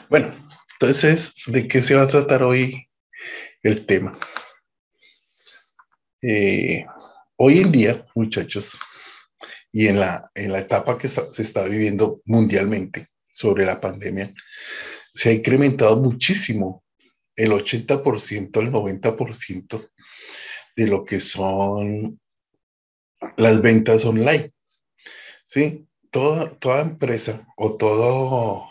Bueno, entonces, ¿de qué se va a tratar hoy el tema? Eh, Hoy en día, muchachos, y en la etapa que se está viviendo mundialmente sobre la pandemia, se ha incrementado muchísimo, el 80%, el 90% de lo que son las ventas online, ¿sí? Toda empresa o todo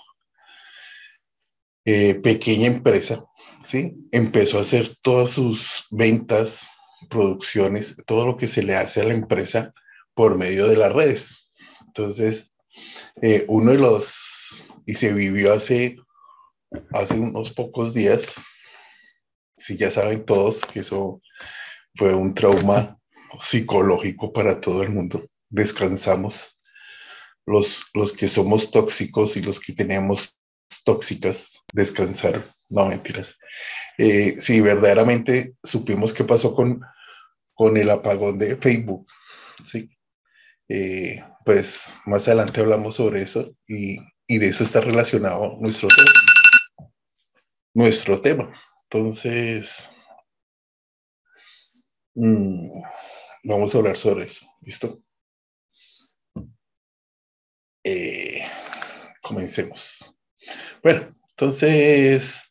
pequeña empresa, ¿sí? Empezó a hacer todas sus ventas, producciones, todo lo que se le hace a la empresa por medio de las redes. Entonces, uno de los, y se vivió hace unos pocos días, si ya saben todos que eso fue un trauma psicológico para todo el mundo. Descansamos los que somos tóxicos y los que tenemos tóxicas, descansar, no mentiras. Sí, verdaderamente supimos qué pasó con el apagón de Facebook, ¿sí? Pues más adelante hablamos sobre eso y de eso está relacionado nuestro tema. Entonces, mmm, vamos a hablar sobre eso, ¿listo? Eh, Comencemos. Bueno, entonces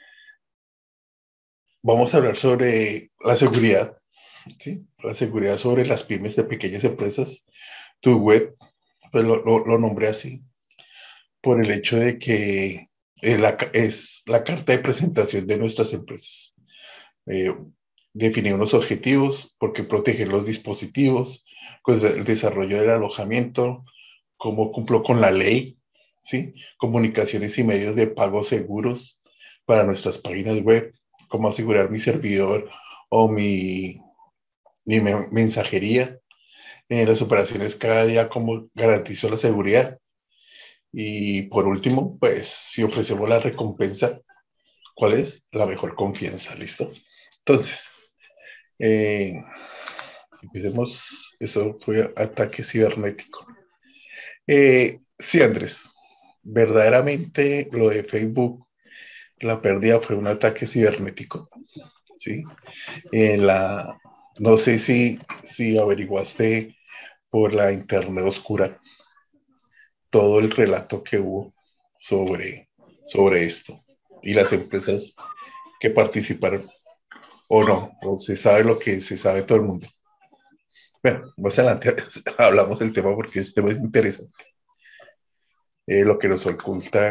vamos a hablar sobre la seguridad, ¿sí? La seguridad sobre las pymes de pequeñas empresas. Tu web, pues lo nombré así, por el hecho de que es la carta de presentación de nuestras empresas. Eh, Definir unos objetivos, por qué proteger los dispositivos, pues el desarrollo del alojamiento, cómo cumplo con la ley, ¿sí? Comunicaciones y medios de pago seguros para nuestras páginas web, cómo asegurar mi servidor o mi mensajería, las operaciones cada día, cómo garantizo la seguridad. Y por último, pues si ofrecemos la recompensa, ¿cuál es? La mejor confianza, ¿listo? Entonces, eh, empecemos, eso fue ataque cibernético. Sí, Andrés, verdaderamente lo de Facebook, la pérdida fue un ataque cibernético, ¿sí? La, no sé si averiguaste por la internet oscura todo el relato que hubo sobre esto y las empresas que participaron o no, o se sabe lo que se sabe todo el mundo. Bueno, más adelante hablamos del tema porque este tema es interesante. Lo que nos oculta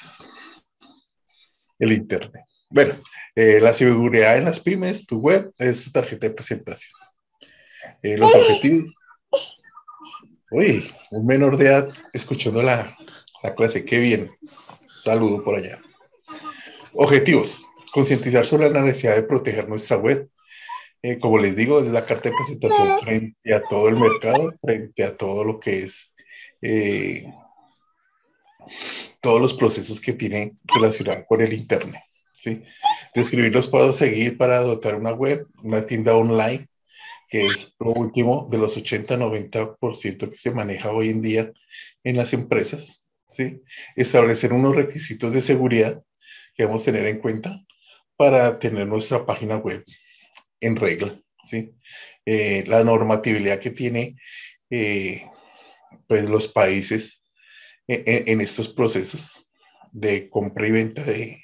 el Internet. Bueno, la seguridad en las pymes, tu web, es tu tarjeta de presentación. Los objetivos. Uy, un menor de edad escuchando la clase, qué bien. Saludo por allá. Objetivos. Concientizar sobre la necesidad de proteger nuestra web. Como les digo, es la carta de presentación frente a todo el mercado, frente a todo lo que es eh, todos los procesos que tiene relacionado con el Internet. ¿Sí? Describir los pasos a seguir para dotar una web, una tienda online, que es lo último de los 80-90% que se maneja hoy en día en las empresas. ¿Sí? Establecer unos requisitos de seguridad que debemos tener en cuenta para tener nuestra página web en regla. ¿Sí? La normatividad que tiene eh, pues los países en estos procesos de compra y venta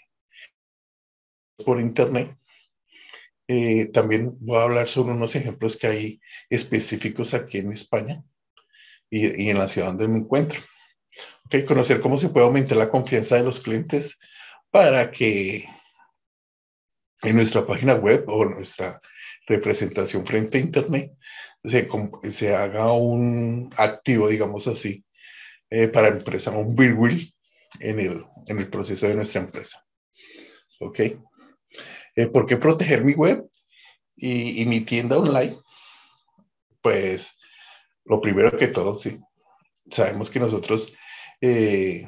por Internet. También voy a hablar sobre unos ejemplos que hay específicos aquí en España y en la ciudad donde me encuentro. Okay, conocer cómo se puede aumentar la confianza de los clientes para que en nuestra página web o nuestra representación frente a Internet se haga un activo, digamos así, para empresa, un goodwill en el proceso de nuestra empresa. ¿Ok? ¿Por qué proteger mi web y mi tienda online? Pues lo primero que todo, sí, sabemos que nosotros eh,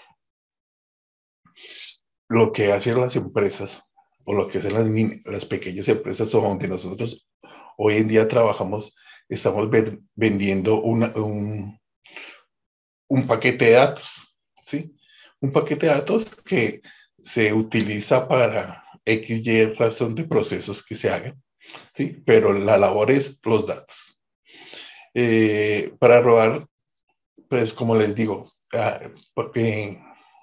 lo que hacen las empresas o lo que hacen las pequeñas empresas o donde nosotros hoy en día trabajamos, estamos vendiendo un paquete de datos, ¿sí? un paquete de datos que se utiliza para X, Y razón de procesos que se hagan, ¿sí? Pero la labor es los datos. Para robar, pues como les digo, porque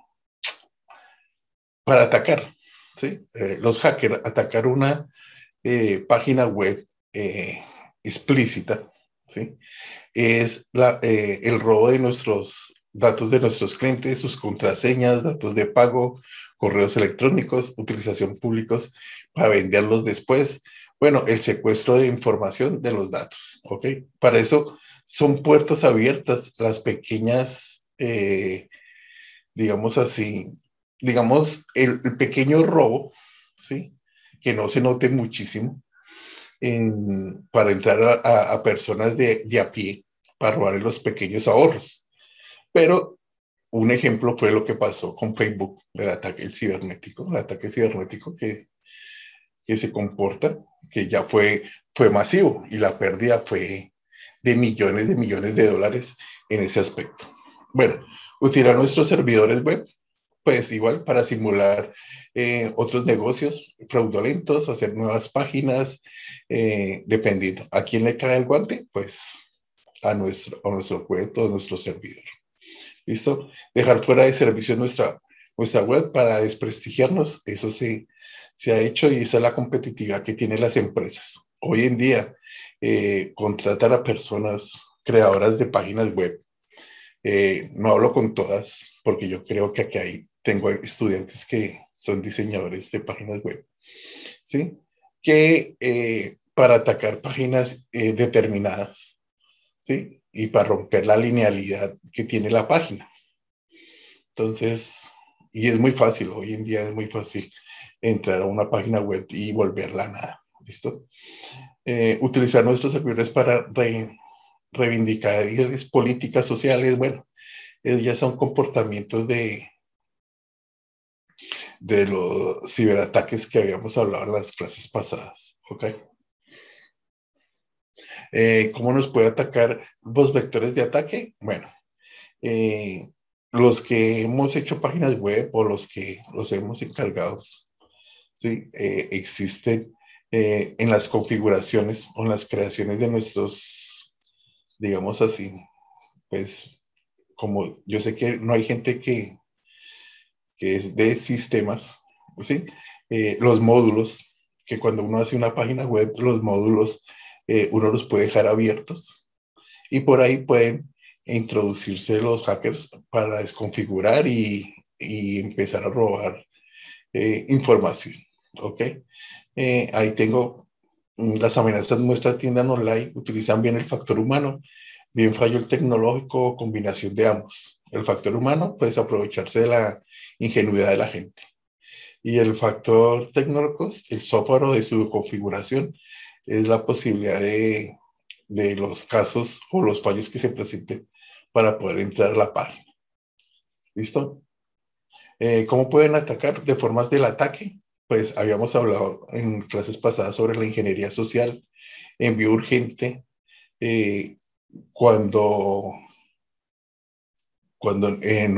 para atacar, ¿sí? Los hackers, atacar una página web eh, explícita, ¿sí? Es el robo de nuestros datos de nuestros clientes, sus contraseñas, datos de pago, correos electrónicos, utilización públicos para venderlos después. Bueno, el secuestro de información de los datos, ¿ok? Para eso son puertas abiertas las pequeñas, digamos así, digamos, el pequeño robo, ¿sí? Que no se note muchísimo para entrar a personas de a pie para robar los pequeños ahorros. Pero un ejemplo fue lo que pasó con Facebook, el ataque cibernético que se comporta, que ya fue masivo y la pérdida fue de millones de dólares en ese aspecto. Bueno, utilizar nuestros servidores web pues igual para simular otros negocios fraudulentos, hacer nuevas páginas, dependiendo. ¿A quién le cae el guante? Pues a nuestro cuento, a nuestro servidor. ¿Listo? Dejar fuera de servicio nuestra web para desprestigiarnos, eso se ha hecho y esa es la competitividad que tienen las empresas. Hoy en día, contratar a personas creadoras de páginas web no hablo con todas, porque yo creo que tengo estudiantes que son diseñadores de páginas web, ¿sí? Que para atacar páginas determinadas, ¿sí? Y para romper la linealidad que tiene la página. Entonces, y es muy fácil, hoy en día es muy fácil entrar a una página web y volverla a nada, ¿listo? Utilizar nuestros servidores para reivindicar políticas sociales, bueno, ya son comportamientos de los ciberataques que habíamos hablado en las clases pasadas. ¿Ok? ¿Cómo nos puede atacar los vectores de ataque? Bueno, eh, los que hemos hecho páginas web o los que los hemos encargado, ¿sí? Existen en las configuraciones o en las creaciones de nuestros, digamos así, pues como yo sé que no hay gente que es de sistemas, ¿sí? Los módulos, que cuando uno hace una página web, los módulos uno los puede dejar abiertos y por ahí pueden introducirse los hackers para desconfigurar y empezar a robar información, ¿ok? Ahí tengo las amenazas de nuestra tienda online, utilizan bien el factor humano, bien fallo el tecnológico o combinación de ambos. El factor humano, pues aprovecharse de la ingenuidad de la gente. Y el factor tecnológico, el software o de su configuración, es la posibilidad de los casos o los fallos que se presenten para poder entrar a la página. ¿Listo? ¿Cómo pueden atacar? De formas del ataque. Pues habíamos hablado en clases pasadas sobre la ingeniería social, envío urgente, eh, cuando, cuando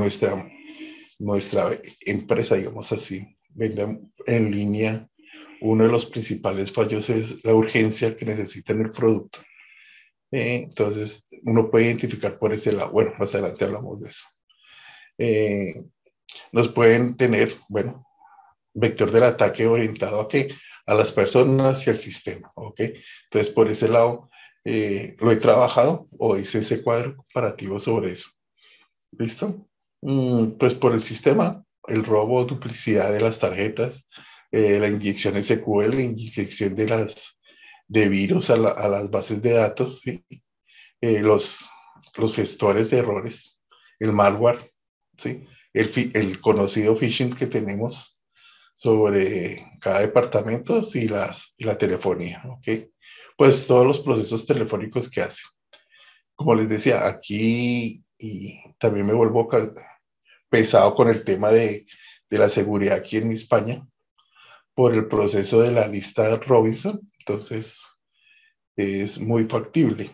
nuestra empresa, digamos así, venda en línea, uno de los principales fallos es la urgencia que necesita en el producto. Entonces, uno puede identificar por ese lado. Bueno, más adelante hablamos de eso. Eh, nos pueden tener, bueno, vector del ataque orientado a qué? A las personas y al sistema, ¿ok? Entonces, por ese lado, lo he trabajado o hice ese cuadro comparativo sobre eso. ¿Listo? Pues por el sistema, el robo, duplicidad de las tarjetas, la inyección SQL, inyección de virus a las bases de datos, ¿sí? Eh, los, los gestores de errores, el malware, ¿sí? El conocido phishing que tenemos sobre cada departamento y la telefonía, ¿ok? Pues todos los procesos telefónicos que hace. Como les decía, aquí y también me vuelvo pesado con el tema de la seguridad aquí en España por el proceso de la lista Robinson. Entonces, es muy factible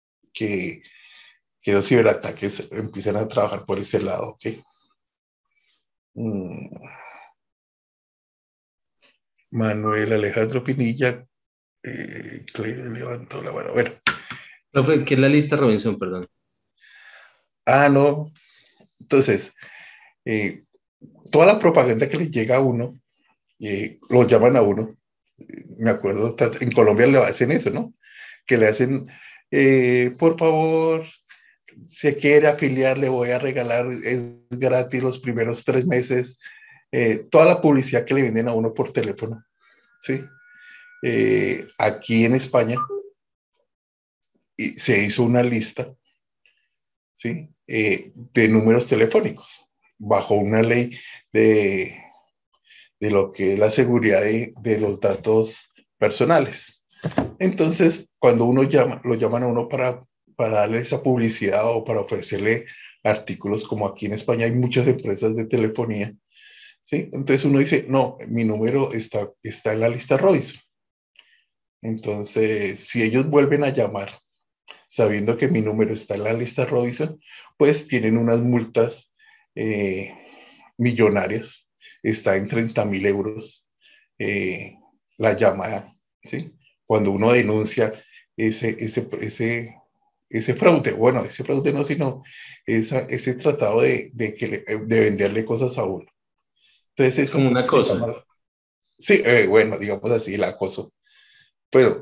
que, que los ciberataques empiecen a trabajar por ese lado, ¿ok? Mm, Manuel Alejandro Pinilla, levantó la mano. Bueno, Profe, ¿qué es la lista Robinson, perdón? no. Entonces, eh, toda la propaganda que le llega a uno, lo llaman a uno. Me acuerdo, en Colombia le hacen eso, ¿no? Que le hacen, por favor, se quiere afiliar, le voy a regalar, es gratis los primeros 3 meses. Toda la publicidad que le venden a uno por teléfono, ¿sí? Aquí en España se hizo una lista, ¿sí? De números telefónicos bajo una ley de, de lo que es la seguridad de los datos personales. Entonces, cuando uno llama, lo llaman a uno para darle esa publicidad o para ofrecerle artículos, como aquí en España hay muchas empresas de telefonía, ¿sí? Entonces uno dice, no, mi número está en la lista Robinson. Entonces, si ellos vuelven a llamar sabiendo que mi número está en la lista Robinson, pues tienen unas multas eh, millonarias, está en 30.000 euros la llamada, ¿sí? Cuando uno denuncia ese, ese, ese, ese fraude, bueno, ese fraude no, sino ese tratado de venderle cosas a uno. Entonces Es como eso una se cosa. llama, sí, bueno, digamos así, el acoso. Pero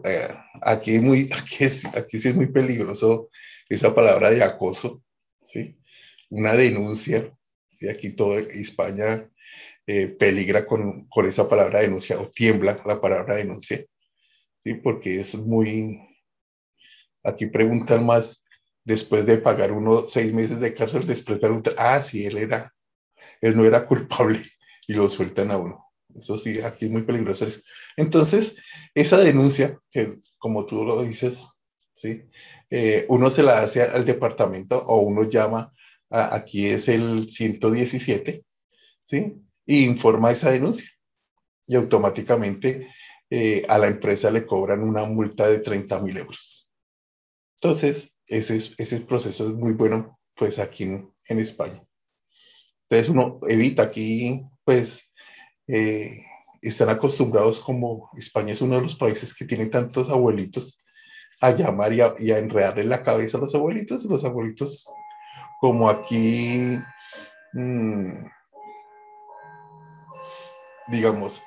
aquí sí es muy peligroso esa palabra de acoso, ¿sí? Una denuncia, ¿sí? Aquí todo España peligra con esa palabra denuncia o tiembla la palabra denuncia, ¿sí? Porque es muy, aquí preguntan más después de pagar uno 6 meses de cárcel, después preguntan, sí, él no era culpable y lo sueltan a uno. Eso sí, aquí es muy peligroso eso. Entonces, esa denuncia, que como tú lo dices, ¿sí? Uno se la hace al departamento o uno llama, aquí es el 117, ¿sí? Y informa esa denuncia y automáticamente a la empresa le cobran una multa de 30.000 euros. Entonces, ese proceso es muy bueno, pues aquí en España. Entonces uno evita aquí, pues, eh, están acostumbrados como España es uno de los países que tiene tantos abuelitos a llamar y a enredarle la cabeza a los abuelitos como aquí, mmm, digamos,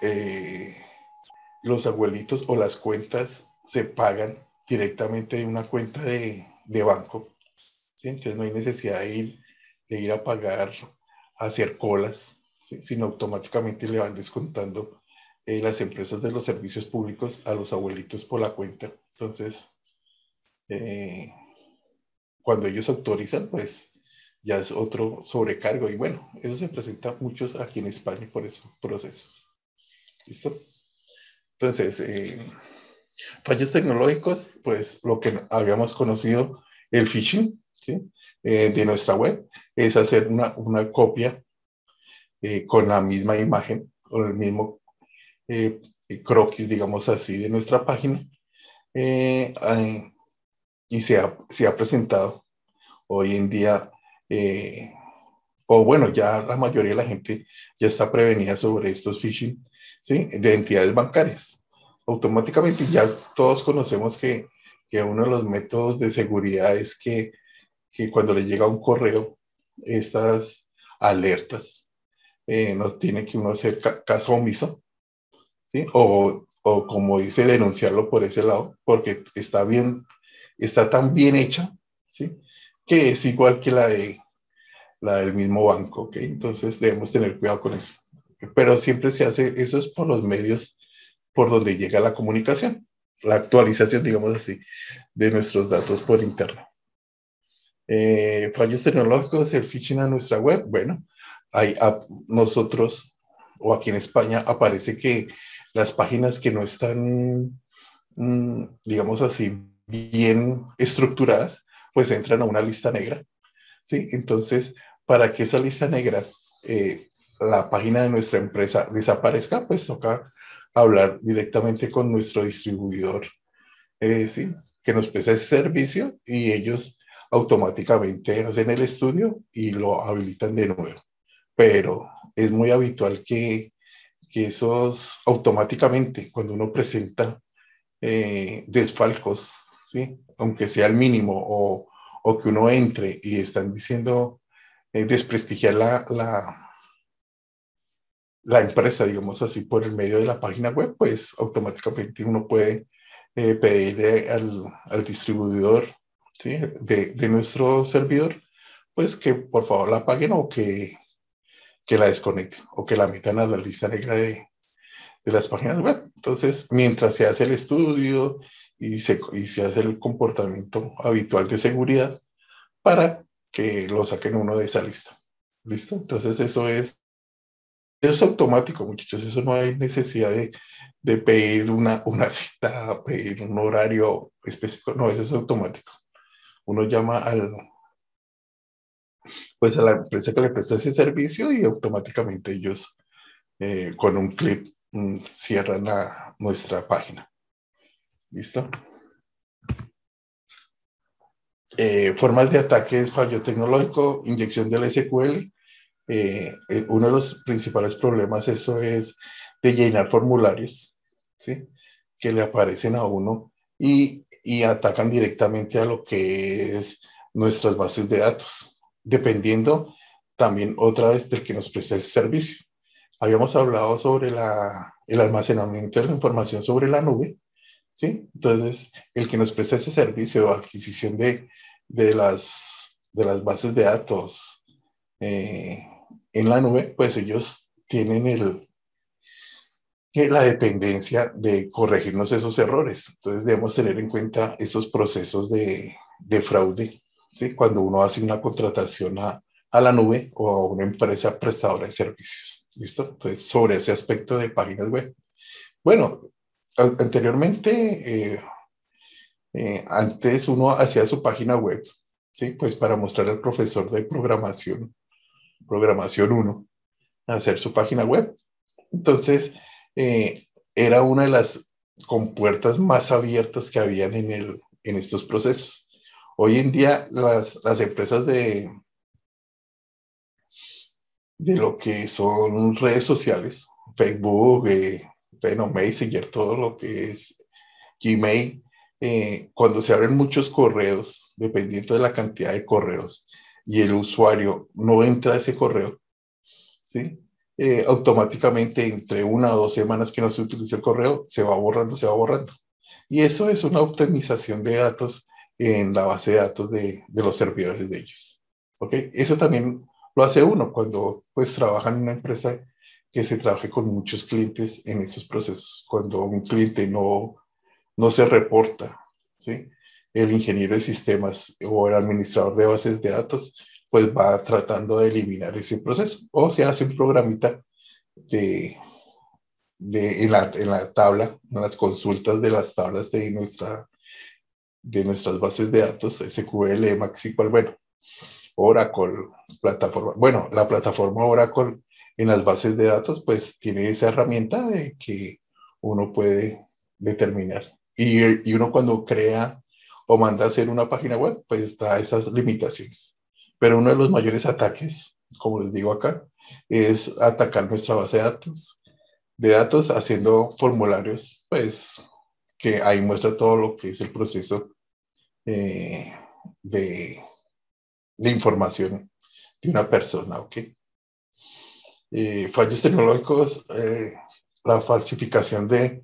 los abuelitos o las cuentas se pagan directamente de una cuenta de banco, ¿sí? Entonces no hay necesidad de ir a pagar, a hacer colas, ¿sí? Sino automáticamente le van descontando las empresas de los servicios públicos a los abuelitos por la cuenta. Entonces, eh, cuando ellos autorizan, pues ya es otro sobrecargo. Y bueno, eso se presenta muchos aquí en España por esos procesos. ¿Listo? Entonces, fallos tecnológicos, pues lo que habíamos conocido, el phishing, ¿sí? De nuestra web, es hacer una copia con la misma imagen, con el mismo eh, croquis, digamos así, de nuestra página, eh, eh, y se ha presentado hoy en día, eh, o bueno, ya la mayoría de la gente ya está prevenida sobre estos phishing, ¿sí? De entidades bancarias. Automáticamente ya todos conocemos que uno de los métodos de seguridad es que cuando le llega un correo, estas alertas, no tiene que uno hacer caso omiso, ¿sí? O como dice, denunciarlo por ese lado, porque está tan bien hecha, ¿sí? Que es igual que la del mismo banco, ¿ok? Entonces debemos tener cuidado con eso. Pero siempre se hace, eso es por los medios por donde llega la comunicación, la actualización, digamos así, de nuestros datos por internet. Fallos tecnológicos, el phishing a nuestra web, bueno, nosotros o aquí en España aparece que las páginas que no están, digamos así, bien estructuradas, pues entran a una lista negra, ¿sí? Entonces, para que esa lista negra, la página de nuestra empresa desaparezca, pues toca hablar directamente con nuestro distribuidor, ¿sí? Que nos presta ese servicio y ellos automáticamente hacen el estudio y lo habilitan de nuevo. Pero es muy habitual que esos automáticamente, cuando uno presenta desfalcos, ¿sí? Aunque sea el mínimo, o que uno entre y están diciendo desprestigiar la empresa, digamos así, por el medio de la página web, pues automáticamente uno puede pedirle al distribuidor, ¿sí? de nuestro servidor, pues que por favor la paguen o que la desconecten o que la metan a la lista negra de las páginas web. Entonces, mientras se hace el estudio y se hace el comportamiento habitual de seguridad para que lo saquen uno de esa lista. ¿Listo? Entonces, eso es automático, muchachos. Eso no hay necesidad de pedir una cita, pedir un horario específico. No, eso es automático. Uno llama pues a la empresa que le presta ese servicio y automáticamente ellos con un clic cierran nuestra página. ¿Listo? Formas de ataque es fallo tecnológico, inyección del SQL. Uno de los principales problemas eso es de llenar formularios, ¿sí? Que le aparecen a uno y atacan directamente a lo que es nuestras bases de datos, dependiendo también otra vez del que nos presta ese servicio. Habíamos hablado sobre el almacenamiento de la información sobre la nube, ¿sí? Entonces, el que nos presta ese servicio de adquisición de las bases de datos eh, en la nube, pues ellos tienen la dependencia de corregirnos esos errores. Entonces, debemos tener en cuenta esos procesos de fraude, ¿sí? Cuando uno hace una contratación a la nube o a una empresa prestadora de servicios. ¿Listo? Entonces, sobre ese aspecto de páginas web. Bueno, anteriormente, antes uno hacía su página web, ¿sí? Pues para mostrar al profesor de programación uno hacer su página web. Entonces, era una de las compuertas más abiertas que habían en estos procesos. Hoy en día, las empresas de lo que son redes sociales, Facebook, bueno, Messenger, todo lo que es Gmail, cuando se abren muchos correos, dependiendo de la cantidad de correos, y el usuario no entra a ese correo, ¿sí? Automáticamente entre 1 o 2 semanas que no se utiliza el correo, se va borrando, se va borrando. Y eso es una optimización de datos en la base de datos de los servidores de ellos. ¿Ok? Eso también lo hace uno cuando pues trabaja en una empresa que se trabaje con muchos clientes en esos procesos. Cuando un cliente no se reporta, ¿sí? El ingeniero de sistemas o el administrador de bases de datos, pues va tratando de eliminar ese proceso. O se hace un programita de, en la tabla, en las consultas de las tablas de nuestras bases de datos, SQL, MySQL, bueno, Oracle, plataforma, bueno, la plataforma Oracle en las bases de datos, pues tiene esa herramienta de que uno puede determinar. Y uno cuando crea o manda a hacer una página web, pues da esas limitaciones. Pero uno de los mayores ataques, como les digo acá, es atacar nuestra base de datos haciendo formularios, pues que ahí muestra todo lo que es el proceso eh, de, de información de una persona, ¿ok? Fallos tecnológicos, la falsificación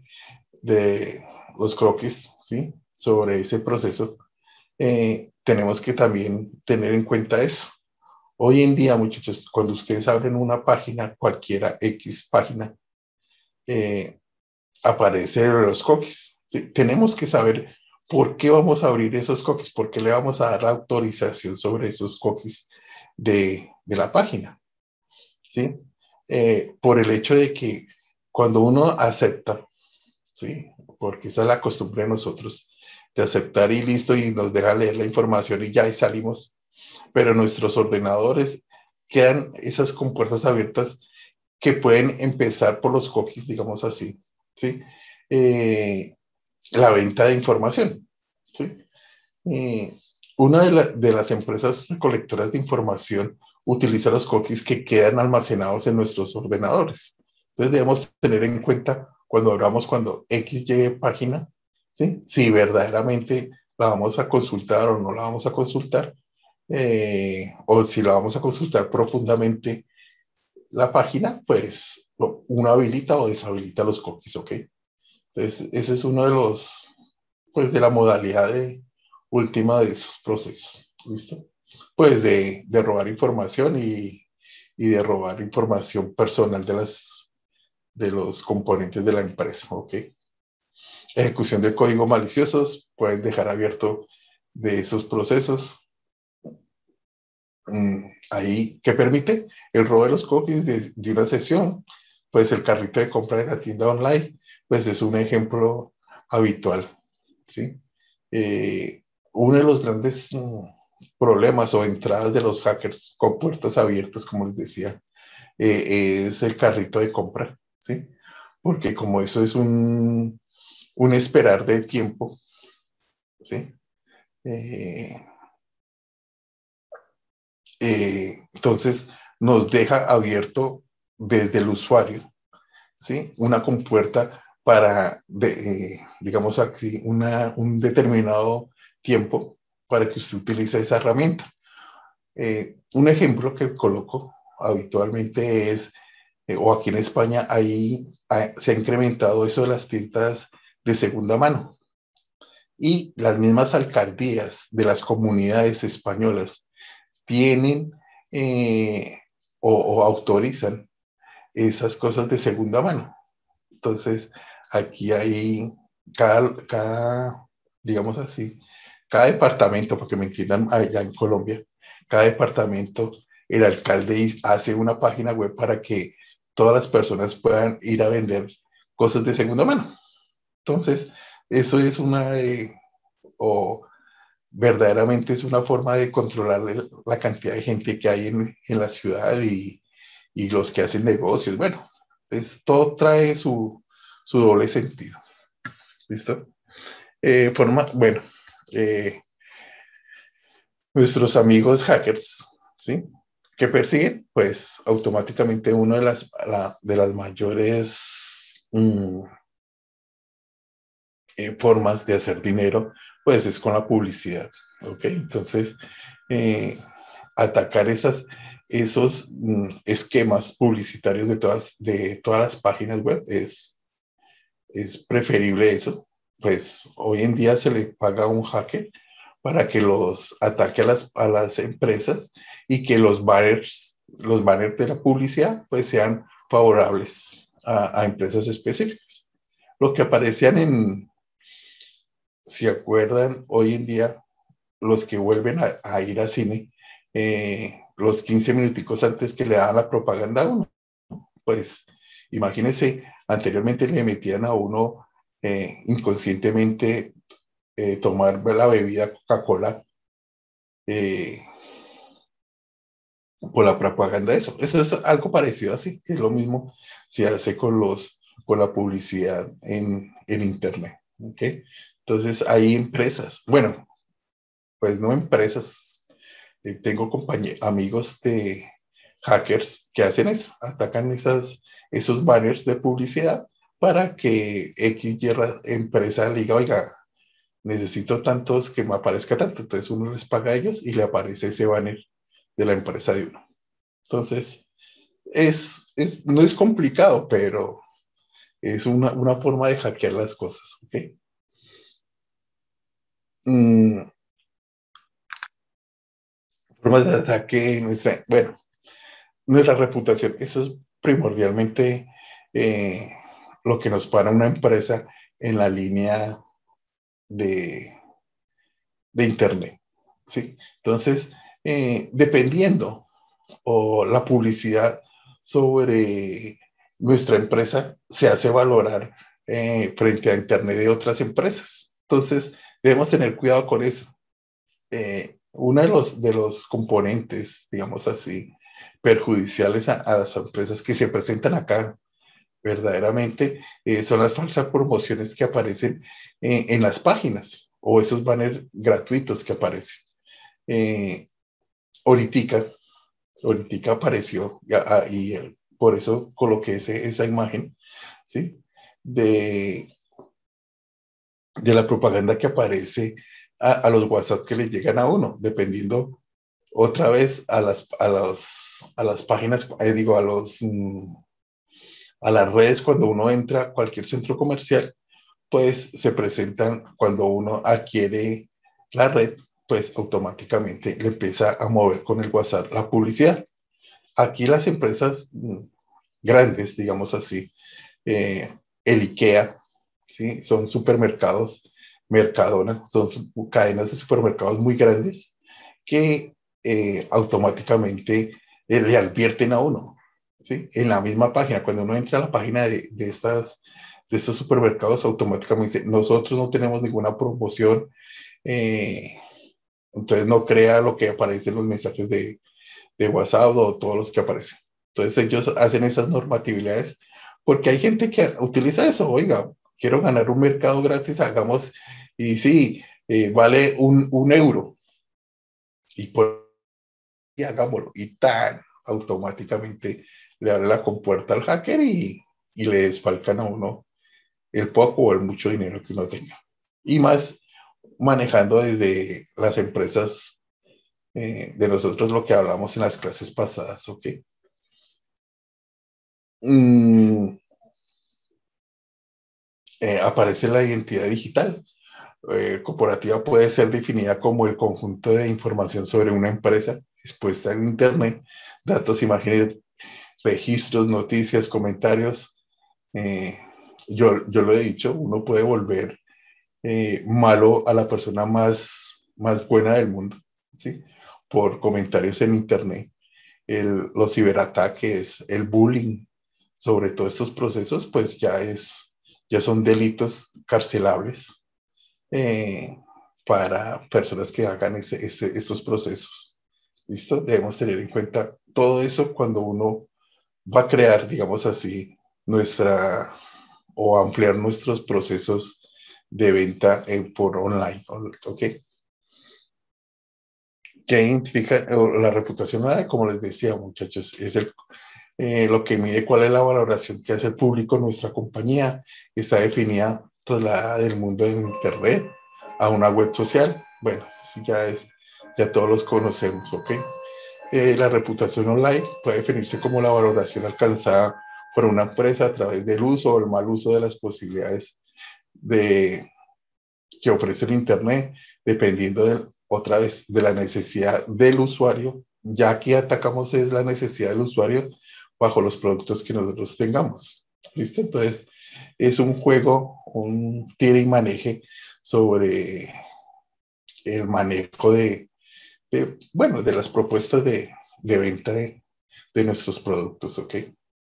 de los croquis, ¿sí? Sobre ese proceso, tenemos que también tener en cuenta eso. Hoy en día, muchachos, cuando ustedes abren una página, cualquiera X página, eh, aparece los cookies, ¿sí? Tenemos que saber por qué vamos a abrir esos cookies, por qué le vamos a dar la autorización sobre esos cookies de la página, ¿sí? Por el hecho de que cuando uno acepta, ¿sí? Porque esa es la costumbre de nosotros, de aceptar y listo, y nos deja leer la información y ya y salimos, pero nuestros ordenadores quedan esas compuertas abiertas que pueden empezar por los cookies, digamos así, ¿sí? Eh, la venta de información, ¿sí? Eh, una de las empresas recolectoras de información utiliza los cookies que quedan almacenados en nuestros ordenadores. Entonces debemos tener en cuenta cuando hablamos cuando X llegue página, ¿sí? Si verdaderamente la vamos a consultar o no la vamos a consultar, o si la vamos a consultar profundamente la página, pues uno habilita o deshabilita los cookies, ¿ok? Entonces, ese es uno de los, pues de la modalidad de, última de esos procesos, ¿listo? Pues de robar información y de robar información personal de los componentes de la empresa, ¿ok? Ejecución de código maliciosos, pueden dejar abierto de esos procesos. Ahí, ¿qué permite? El robo de los cookies de una sesión, pues el carrito de compra de la tienda online, pues es un ejemplo habitual, ¿sí? Uno de los grandes problemas o entradas de los hackers con puertas abiertas, como les decía, es el carrito de compra, ¿sí? Porque como eso es un esperar de tiempo, ¿sí? Eh, entonces nos deja abierto desde el usuario, ¿sí? Una compuerta para, digamos así, un determinado tiempo para que usted utilice esa herramienta. Un ejemplo que coloco habitualmente es, o aquí en España, se ha incrementado eso de las tiendas de segunda mano y las mismas alcaldías de las comunidades españolas tienen eh, o autorizan esas cosas de segunda mano. Entonces, aquí hay cada, digamos así, cada departamento, porque me entiendan allá en Colombia, cada departamento, el alcalde hace una página web para que todas las personas puedan ir a vender cosas de segunda mano. Entonces, eso es o verdaderamente es una forma de controlar la cantidad de gente que hay en la ciudad y los que hacen negocios. Bueno, todo trae su doble sentido. ¿Listo? Bueno, eh, nuestros amigos hackers, ¿sí? ¿Qué persiguen? Pues automáticamente una de las mayores formas de hacer dinero, pues es con la publicidad, ¿ok? Entonces, eh, atacar esos esquemas publicitarios de todas las páginas web es preferible eso. Pues hoy en día se le paga a un hacker para que los ataque a las empresas y que los banners de la publicidad pues sean favorables a empresas específicas. Lo que aparecían si acuerdan, hoy en día los que vuelven a ir al cine, los 15 minuticos antes que le daban la propaganda a uno, pues imagínense, anteriormente le metían a uno inconscientemente tomar la bebida Coca-Cola eh, por la propaganda de eso. Eso es algo parecido así, es lo mismo se hace con la publicidad en Internet. ¿Okay? Entonces hay empresas, bueno, pues no empresas, tengo amigos de hackers que hacen eso, atacan esos banners de publicidad para que empresa le diga, oiga, necesito tantos que me aparezca tanto. Entonces uno les paga a ellos y le aparece ese banner de la empresa de uno. Entonces, no es complicado, pero es una forma de hackear las cosas. ¿Okay? Mm, formas de ataque, bueno, nuestra reputación, eso es primordialmente eh, lo que nos para una empresa en la línea de, de Internet. ¿Sí? Entonces, dependiendo o la publicidad sobre nuestra empresa se hace valorar frente a Internet de otras empresas. Entonces, debemos tener cuidado con eso. Uno de los componentes, digamos así, perjudiciales a las empresas que se presentan acá verdaderamente son las falsas promociones que aparecen en las páginas o esos banners gratuitos que aparecen. Ahorita ahorita apareció y por eso coloqué esa imagen, ¿sí? De, de la propaganda que aparece a los WhatsApp que le llegan a uno, dependiendo otra vez a las páginas, digo, a las redes cuando uno entra a cualquier centro comercial, pues se presentan cuando uno adquiere la red, pues automáticamente le empieza a mover con el WhatsApp la publicidad. Aquí las empresas grandes, digamos así, el IKEA, ¿sí? Son supermercados, Mercadona, son cadenas de supermercados muy grandes que automáticamente le advierten a uno, ¿sí? En la misma página, cuando uno entra a la página de estos supermercados, automáticamente dice, nosotros no tenemos ninguna promoción, eh, entonces no crea lo que aparece en los mensajes de WhatsApp o todos los que aparecen. Entonces ellos hacen esas normatividades porque hay gente que utiliza eso, oiga, quiero ganar un mercado gratis, hagamos, y sí, vale un euro, y, pues, y hagámoslo, y tan automáticamente le abre la compuerta al hacker y le desfalcan a uno el poco o el mucho dinero que uno tenga. Y más manejando desde las empresas de nosotros lo que hablamos en las clases pasadas, ¿ok? Mm, aparece la identidad digital. Corporativa puede ser definida como el conjunto de información sobre una empresa expuesta en Internet, datos, imágenes, registros, noticias, comentarios. Eh, yo lo he dicho, uno puede volver malo a la persona más buena del mundo, ¿sí? Por comentarios en Internet, los ciberataques, el bullying, sobre todos estos procesos, pues ya son delitos carcelables eh, para personas que hagan estos procesos. ¿Listo? Debemos tener en cuenta todo eso cuando uno va a crear, digamos así, nuestra o ampliar nuestros procesos de venta por online. ¿Ok? Que identifica la reputación, como les decía, muchachos, es lo que mide cuál es la valoración que hace el público en nuestra compañía. Está definida trasladada del mundo de Internet a una web social. Bueno, eso sí ya todos los conocemos, ¿ok? La reputación online puede definirse como la valoración alcanzada por una empresa a través del uso o el mal uso de las posibilidades de, que ofrece el Internet, dependiendo otra vez de la necesidad del usuario. Ya aquí atacamos es la necesidad del usuario bajo los productos que nosotros tengamos. ¿Listo? Entonces, es un juego, un tire y maneje sobre el manejo bueno, de las propuestas de venta de nuestros productos, ¿ok?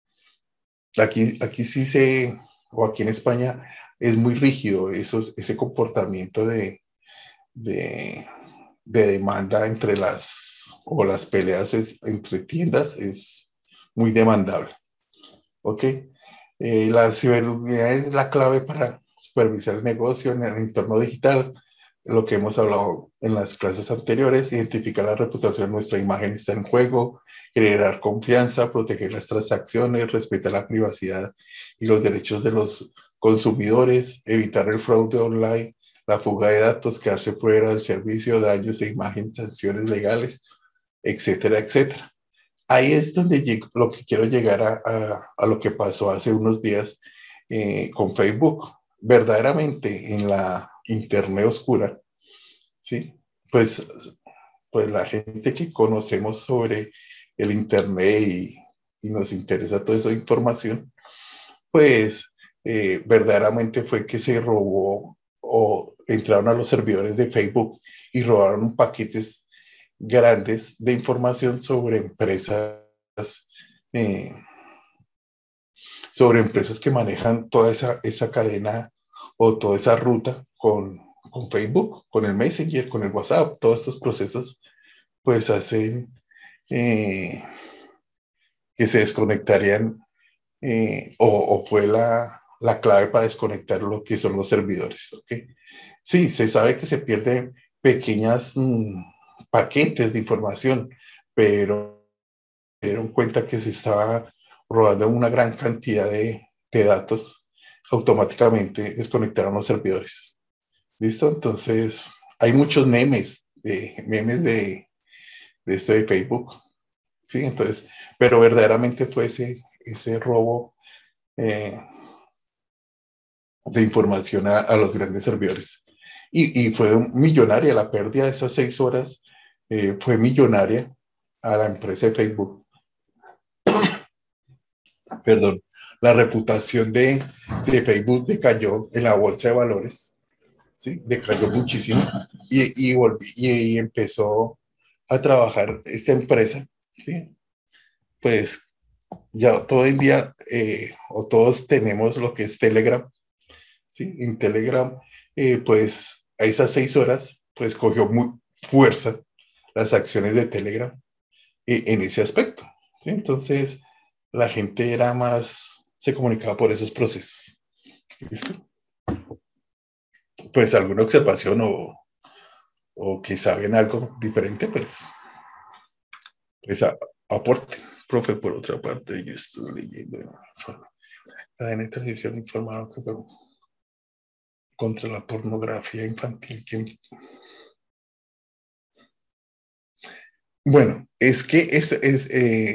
Aquí sí o aquí en España es muy rígido ese comportamiento de, de demanda o las peleas entre tiendas es muy demandable, ¿ok? La ciberseguridad es la clave para supervisar el negocio en el entorno digital, lo que hemos hablado en las clases anteriores, identificar la reputación, nuestra imagen está en juego, generar confianza, proteger las transacciones, respetar la privacidad y los derechos de los consumidores, evitar el fraude online, la fuga de datos, quedarse fuera del servicio, daños de imagen, sanciones legales, etcétera, etcétera. Ahí es donde lo que quiero llegar a lo que pasó hace unos días con Facebook. Verdaderamente en la internet oscura, ¿sí? Pues, pues la gente que conocemos sobre el internet y nos interesa toda esa información, pues verdaderamente fue que se robó o entraron a los servidores de Facebook y robaron paquetes grandes de información eh, sobre empresas que manejan toda esa cadena o toda esa ruta con Facebook, con el Messenger, con el WhatsApp, todos estos procesos, pues hacen eh, que se desconectarían o fue la clave para desconectar lo que son los servidores. ¿Okay? Sí, se sabe que se pierden pequeñas paquetes de información, pero dieron cuenta que se estaba robando una gran cantidad de datos, automáticamente desconectaron los servidores. ¿Listo? Entonces, hay muchos memes de esto de Facebook, ¿sí? Entonces, pero verdaderamente fue ese robo eh, de información a los grandes servidores. Y fue millonaria la pérdida de esas 6 horas, fue millonaria a la empresa de Facebook. Perdón, la reputación de Facebook decayó en la bolsa de valores, ¿sí? Decayó muchísimo y empezó a trabajar esta empresa, ¿sí? Pues ya todo el día, o todos tenemos lo que es Telegram, ¿sí? En Telegram, pues a esas 6 horas, pues cogió fuerza las acciones de Telegram en ese aspecto, ¿sí? Entonces, la gente era más, se comunicaba por esos procesos. ¿Listo? Pues alguna observación o que saben algo diferente, pues aporte. Profe, por otra parte, yo estoy leyendo la de transición informaron que contra la pornografía infantil. Bueno, es que esto es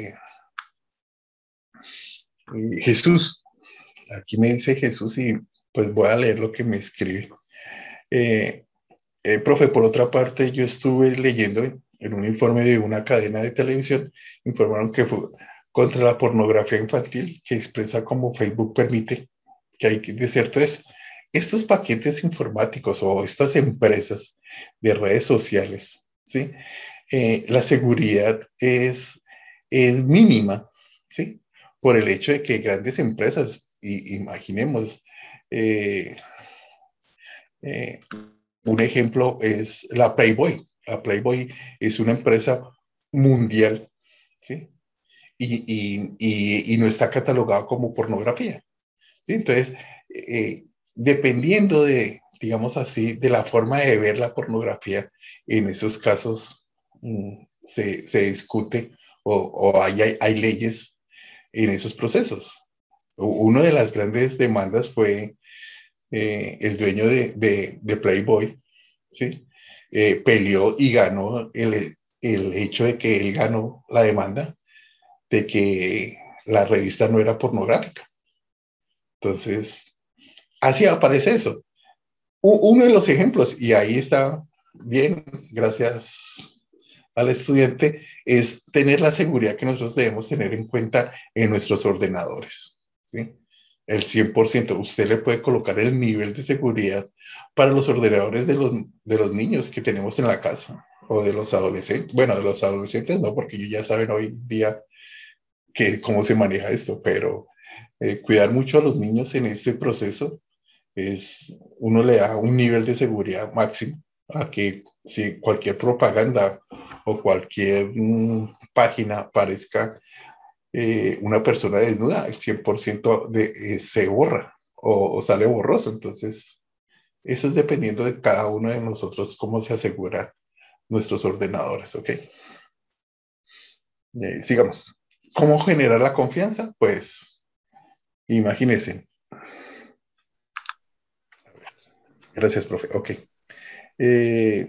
Jesús. Aquí me dice Jesús y pues voy a leer lo que me escribe. Eh, Profe, por otra parte, yo estuve leyendo en un informe de una cadena de televisión, informaron que fue contra la pornografía infantil, que expresa cómo Facebook permite que hay que, de cierto es, estos paquetes informáticos o estas empresas de redes sociales, ¿sí? La seguridad es mínima, ¿sí? Por el hecho de que grandes empresas, imaginemos, eh, eh, un ejemplo es la Playboy. La Playboy es una empresa mundial, ¿sí? Y no está catalogada como pornografía, ¿sí? Entonces, dependiendo digamos así, de la forma de ver la pornografía, en esos casos se discute o hay leyes en esos procesos. Una de las grandes demandas fue el dueño de Playboy, ¿sí? Peleó y ganó el hecho de que él ganó la demanda de que la revista no era pornográfica. Entonces, así aparece eso. Uno de los ejemplos, y ahí está bien, gracias al estudiante, es tener la seguridad que nosotros debemos tener en cuenta en nuestros ordenadores, ¿sí? El 100%, usted le puede colocar el nivel de seguridad para los ordenadores de los niños que tenemos en la casa o de los adolescentes. Bueno, de los adolescentes no, porque ellos ya saben hoy en día cómo se maneja esto, pero cuidar mucho a los niños en este proceso uno le da un nivel de seguridad máximo a que si cualquier propaganda o cualquier página parezca una persona desnuda, el 100% se borra o sale borroso. Entonces, eso es dependiendo de cada uno de nosotros cómo se asegura nuestros ordenadores, ¿ok? Sigamos. ¿Cómo generar la confianza? Pues, imagínense. Gracias, profe. Ok. Eh,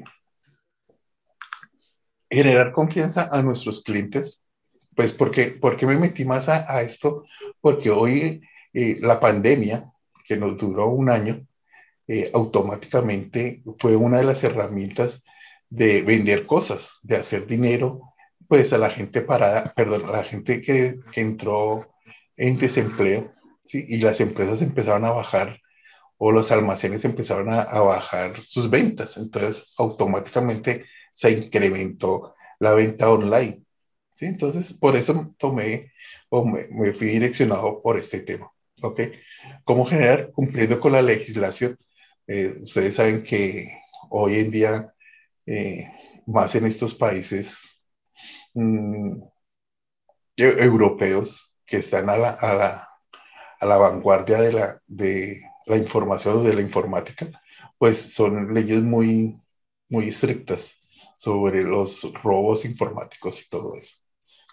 Generar confianza a nuestros clientes. Pues, ¿por qué me metí más a esto? Porque hoy la pandemia, que nos duró un año, automáticamente fue una de las herramientas de vender cosas, de hacer dinero, pues a la gente parada, perdón, a la gente que entró en desempleo, ¿sí? Y las empresas empezaron a bajar o los almacenes empezaron a bajar sus ventas. Entonces, automáticamente se incrementó la venta online. ¿Sí? Entonces, por eso tomé o me fui direccionado por este tema. ¿Ok? ¿Cómo generar? Cumpliendo con la legislación. Ustedes saben que hoy en día, eh, más en estos países mm, europeos que están a la vanguardia de la información o de la informática, pues son leyes muy estrictas sobre los robos informáticos y todo eso.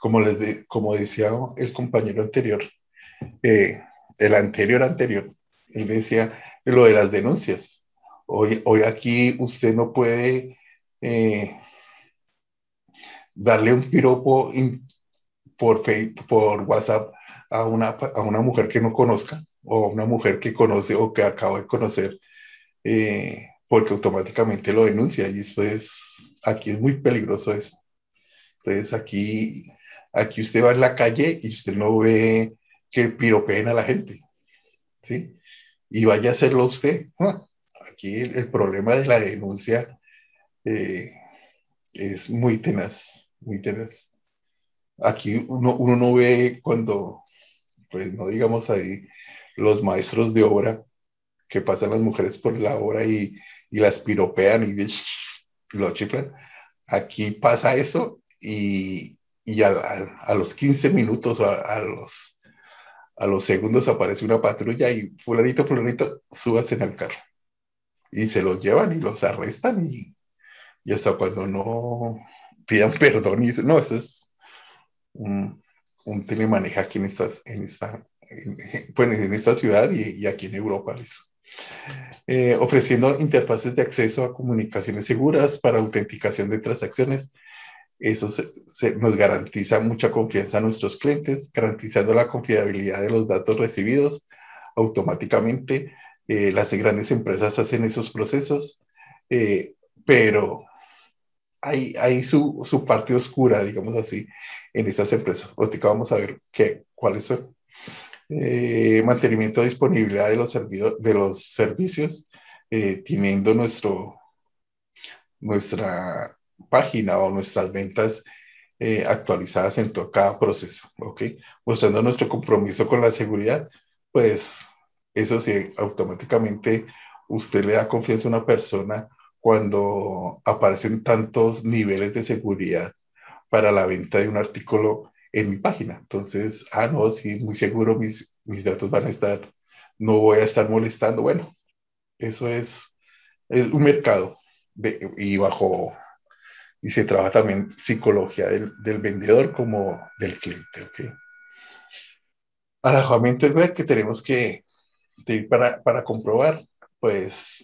como decía el compañero anterior, eh, el anterior, él decía lo de las denuncias. Hoy aquí usted no puede eh, darle un piropo por Facebook, por WhatsApp a una mujer que no conozca o a una mujer que conoce o que acaba de conocer, porque automáticamente lo denuncia y eso aquí es muy peligroso eso. Entonces aquí usted va en la calle y usted no ve que piropeen a la gente, ¿sí? Y vaya a hacerlo usted. Aquí el problema de la denuncia eh, es muy tenaz, muy tenaz. Aquí uno no ve cuando, pues no digamos ahí, los maestros de obra que pasan las mujeres por la obra y las piropean y lo chiflan. Aquí pasa eso y a los 15 minutos o a los segundos aparece una patrulla y fulanito, fulanito, súbase en el carro. Y se los llevan y los arrestan y hasta cuando no pidan perdón y eso, no, eso es un, un telemaneja aquí pues en esta ciudad y aquí en Europa. ¿Listo? Ofreciendo interfaces de acceso a comunicaciones seguras para autenticación de transacciones. Eso nos garantiza mucha confianza a nuestros clientes, garantizando la confiabilidad de los datos recibidos automáticamente. Las grandes empresas hacen esos procesos, pero hay su parte oscura, digamos así, en estas empresas. Ahorita vamos a ver cuáles son. Mantenimiento de disponibilidad de los servicios, teniendo nuestra página o nuestras ventas actualizadas en todo cada proceso, ¿ok? Mostrando nuestro compromiso con la seguridad, pues eso sí, automáticamente usted le da confianza a una persona cuando aparecen tantos niveles de seguridad para la venta de un artículo en mi página. Entonces, no, sí, muy seguro mis datos van a estar, no voy a estar molestando. Bueno, eso es un mercado y y se trabaja también psicología del vendedor como del cliente, ¿ok? Alojamiento web que tenemos que ir para comprobar, pues,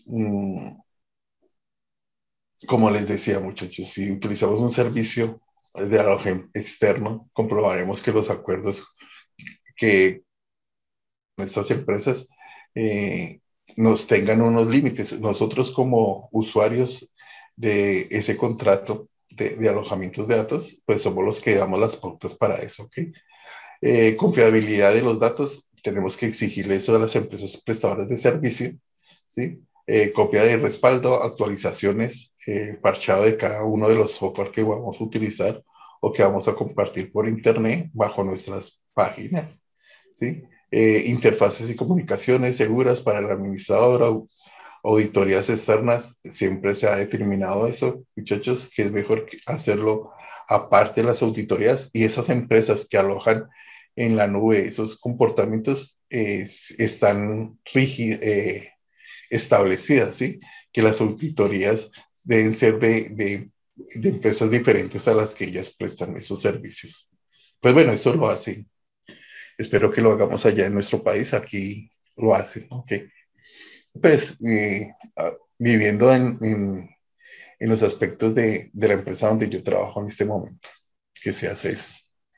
como les decía, muchachos, si utilizamos un servicio de alojamiento externo, comprobaremos que los acuerdos que estas empresas eh, nos tengan unos límites. Nosotros como usuarios de ese contrato de alojamientos de datos, pues somos los que damos las pautas para eso, ¿ok? Confiabilidad de los datos, tenemos que exigirle eso a las empresas prestadoras de servicio, ¿sí? Copia de respaldo, actualizaciones, parchado de cada uno de los software que vamos a utilizar o que vamos a compartir por internet bajo nuestras páginas, ¿sí? Interfaces y comunicaciones seguras para el administrador, auditorías externas, siempre se ha determinado eso, muchachos, que es mejor hacerlo aparte de las auditorías y esas empresas que alojan en la nube esos comportamientos están establecidas, ¿sí? Que las auditorías deben ser de empresas diferentes a las que ellas prestan esos servicios. Pues bueno, eso lo hace. Espero que lo hagamos allá en nuestro país. Aquí lo hacen, ¿ok? Pues viviendo en los aspectos de la empresa donde yo trabajo en este momento, que se hace eso.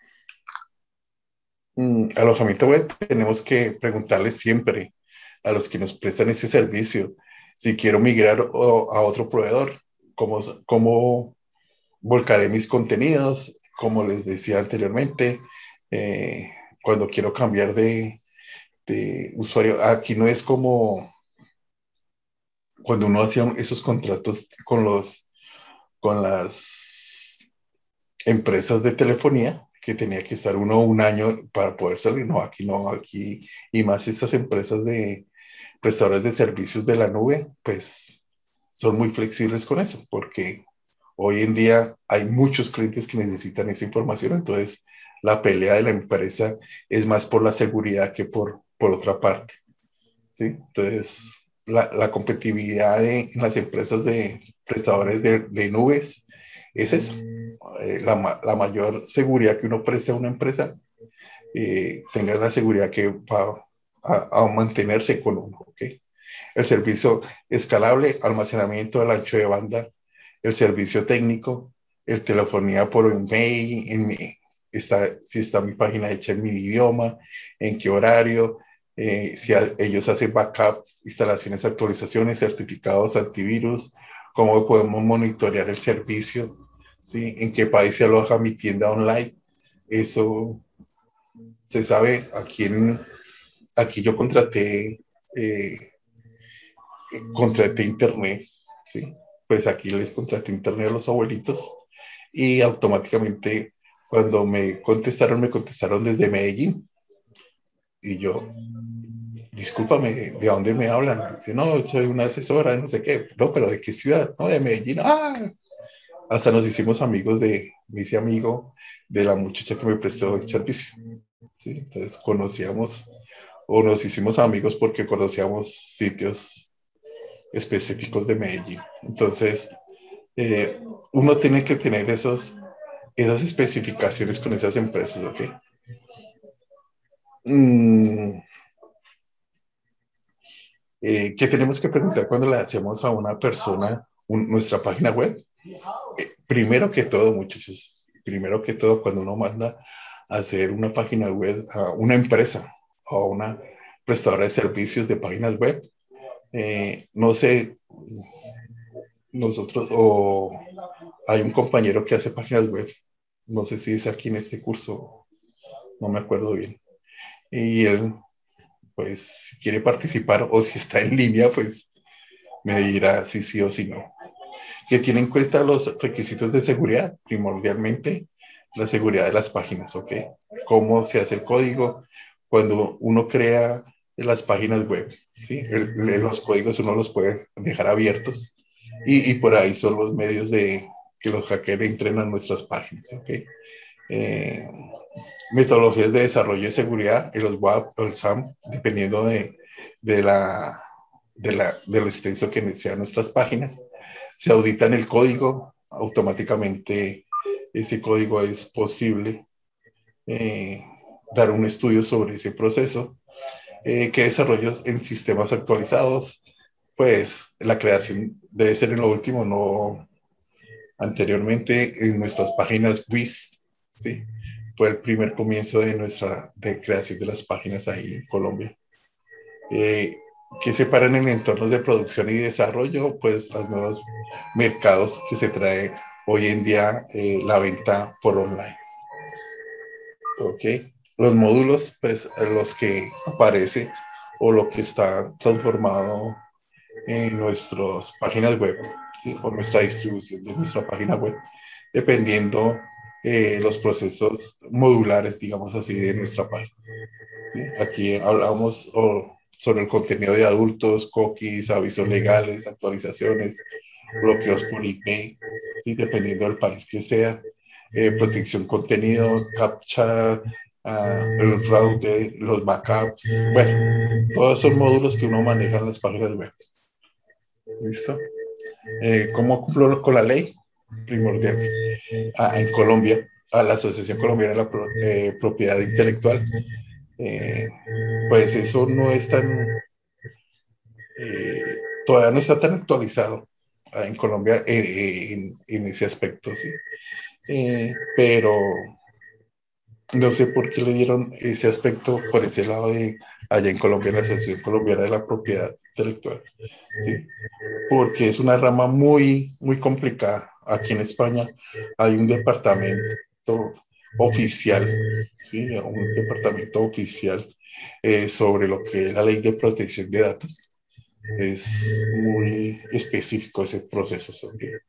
Alojamiento web, tenemos que preguntarles siempre a los que nos prestan ese servicio si quiero migrar a otro proveedor, cómo volcaré mis contenidos, como les decía anteriormente, eh, cuando quiero cambiar de usuario. Aquí no es como cuando uno hacía esos contratos con las empresas de telefonía, que tenía que estar uno un año para poder salir. No, aquí no, aquí, y más estas empresas de prestadores de servicios de la nube, pues son muy flexibles con eso, porque hoy en día hay muchos clientes que necesitan esa información, entonces la pelea de la empresa es más por la seguridad que por otra parte, ¿sí? Entonces, la competitividad en las empresas de prestadores de nubes es esa. la mayor seguridad que uno preste a una empresa, tenga la seguridad que va a mantenerse con uno, ¿ok? El servicio escalable, almacenamiento del ancho de banda, el servicio técnico, el telefonía por email, si está mi página hecha en mi idioma, en qué horario, si ellos hacen backup, instalaciones, actualizaciones, certificados antivirus, cómo podemos monitorear el servicio, ¿sí? En qué país se aloja mi tienda online. Eso se sabe. Aquí yo eh, contraté internet, ¿sí? Pues aquí les contraté internet a los abuelitos y automáticamente cuando me contestaron desde Medellín y yo, discúlpame, ¿de dónde me hablan? Dice, no, soy una asesora, no sé qué, no, pero ¿de qué ciudad? No, de Medellín, hasta nos hicimos amigos me hice amigo de la muchacha que me prestó el servicio, ¿sí? Entonces conocíamos o nos hicimos amigos porque conocíamos sitios específicos de Medellín. Entonces, eh, uno tiene que tener esas especificaciones con esas empresas, ¿ok? Mm, ¿Qué tenemos que preguntar cuando le hacemos a una persona nuestra página web? Primero que todo, muchachos, primero que todo, cuando uno manda a hacer una página web a una empresa o a una prestadora de servicios de páginas web, no sé, nosotros o hay un compañero que hace páginas web, no sé si es aquí en este curso, no me acuerdo bien, y él, pues, si quiere participar o si está en línea, pues me dirá si sí o si no. Que tiene en cuenta los requisitos de seguridad, primordialmente la seguridad de las páginas, ¿ok? Cómo se hace el código cuando uno crea las páginas web, ¿sí? Los códigos uno los puede dejar abiertos y por ahí son los medios de que los hackers entren a nuestras páginas, ¿ok? Eh, Metodologías de desarrollo de seguridad en los WAP o el SAM, dependiendo de la, de lo extenso que sean nuestras páginas. Se auditan el código, automáticamente ese código es posible eh, dar un estudio sobre ese proceso. ¿Qué desarrollos en sistemas actualizados? Pues la creación debe ser en lo último, no anteriormente en nuestras páginas WIS, ¿sí? Fue el primer comienzo de creación de las páginas ahí en Colombia. Eh, ¿Qué separan en entornos de producción y desarrollo? Pues los nuevos mercados que se trae hoy en día la venta por online. ¿Ok? Los módulos, pues los que aparece o lo que está transformado en nuestras páginas web, ¿sí? O nuestra distribución de nuestra página web, dependiendo los procesos modulares, digamos así, de nuestra página. ¿Sí? Aquí hablamos sobre el contenido de adultos, cookies, avisos legales, actualizaciones, bloqueos por IP, ¿sí? Dependiendo del país que sea, protección contenido, captcha, el fraude, los backups, bueno, todos son módulos que uno maneja en las páginas web. ¿Listo? ¿Cómo cumplo con la ley? Primordial. En Colombia, a la Asociación Colombiana de la Propiedad Intelectual, eh, pues eso no es todavía no está tan actualizado en Colombia en ese aspecto, ¿sí? Pero no sé por qué le dieron ese aspecto por ese lado de allá en Colombia, la Asociación Colombiana de la Propiedad Intelectual, ¿sí? Porque es una rama muy, muy complicada. Aquí en España hay un departamento oficial, ¿sí? Un departamento oficial sobre lo que es la ley de protección de datos. Es muy específico ese proceso sobre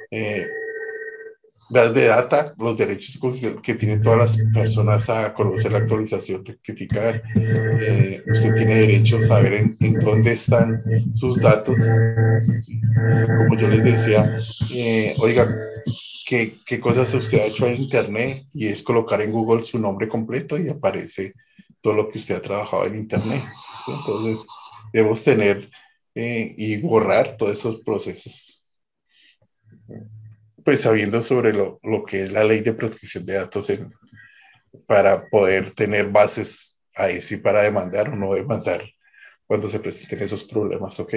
las de data, los derechos que tienen todas las personas a conocer la actualización, rectificar. Usted tiene derecho a saber en dónde están sus datos. Como yo les decía, oiga, ¿qué cosas usted ha hecho en Internet? Y es colocar en Google su nombre completo y aparece todo lo que usted ha trabajado en Internet. ¿Sí? Entonces, debemos tener y borrar todos esos procesos. pues sabiendo sobre lo que es la ley de protección de datos para poder tener bases ahí sí para demandar o no demandar cuando se presenten esos problemas, ¿ok?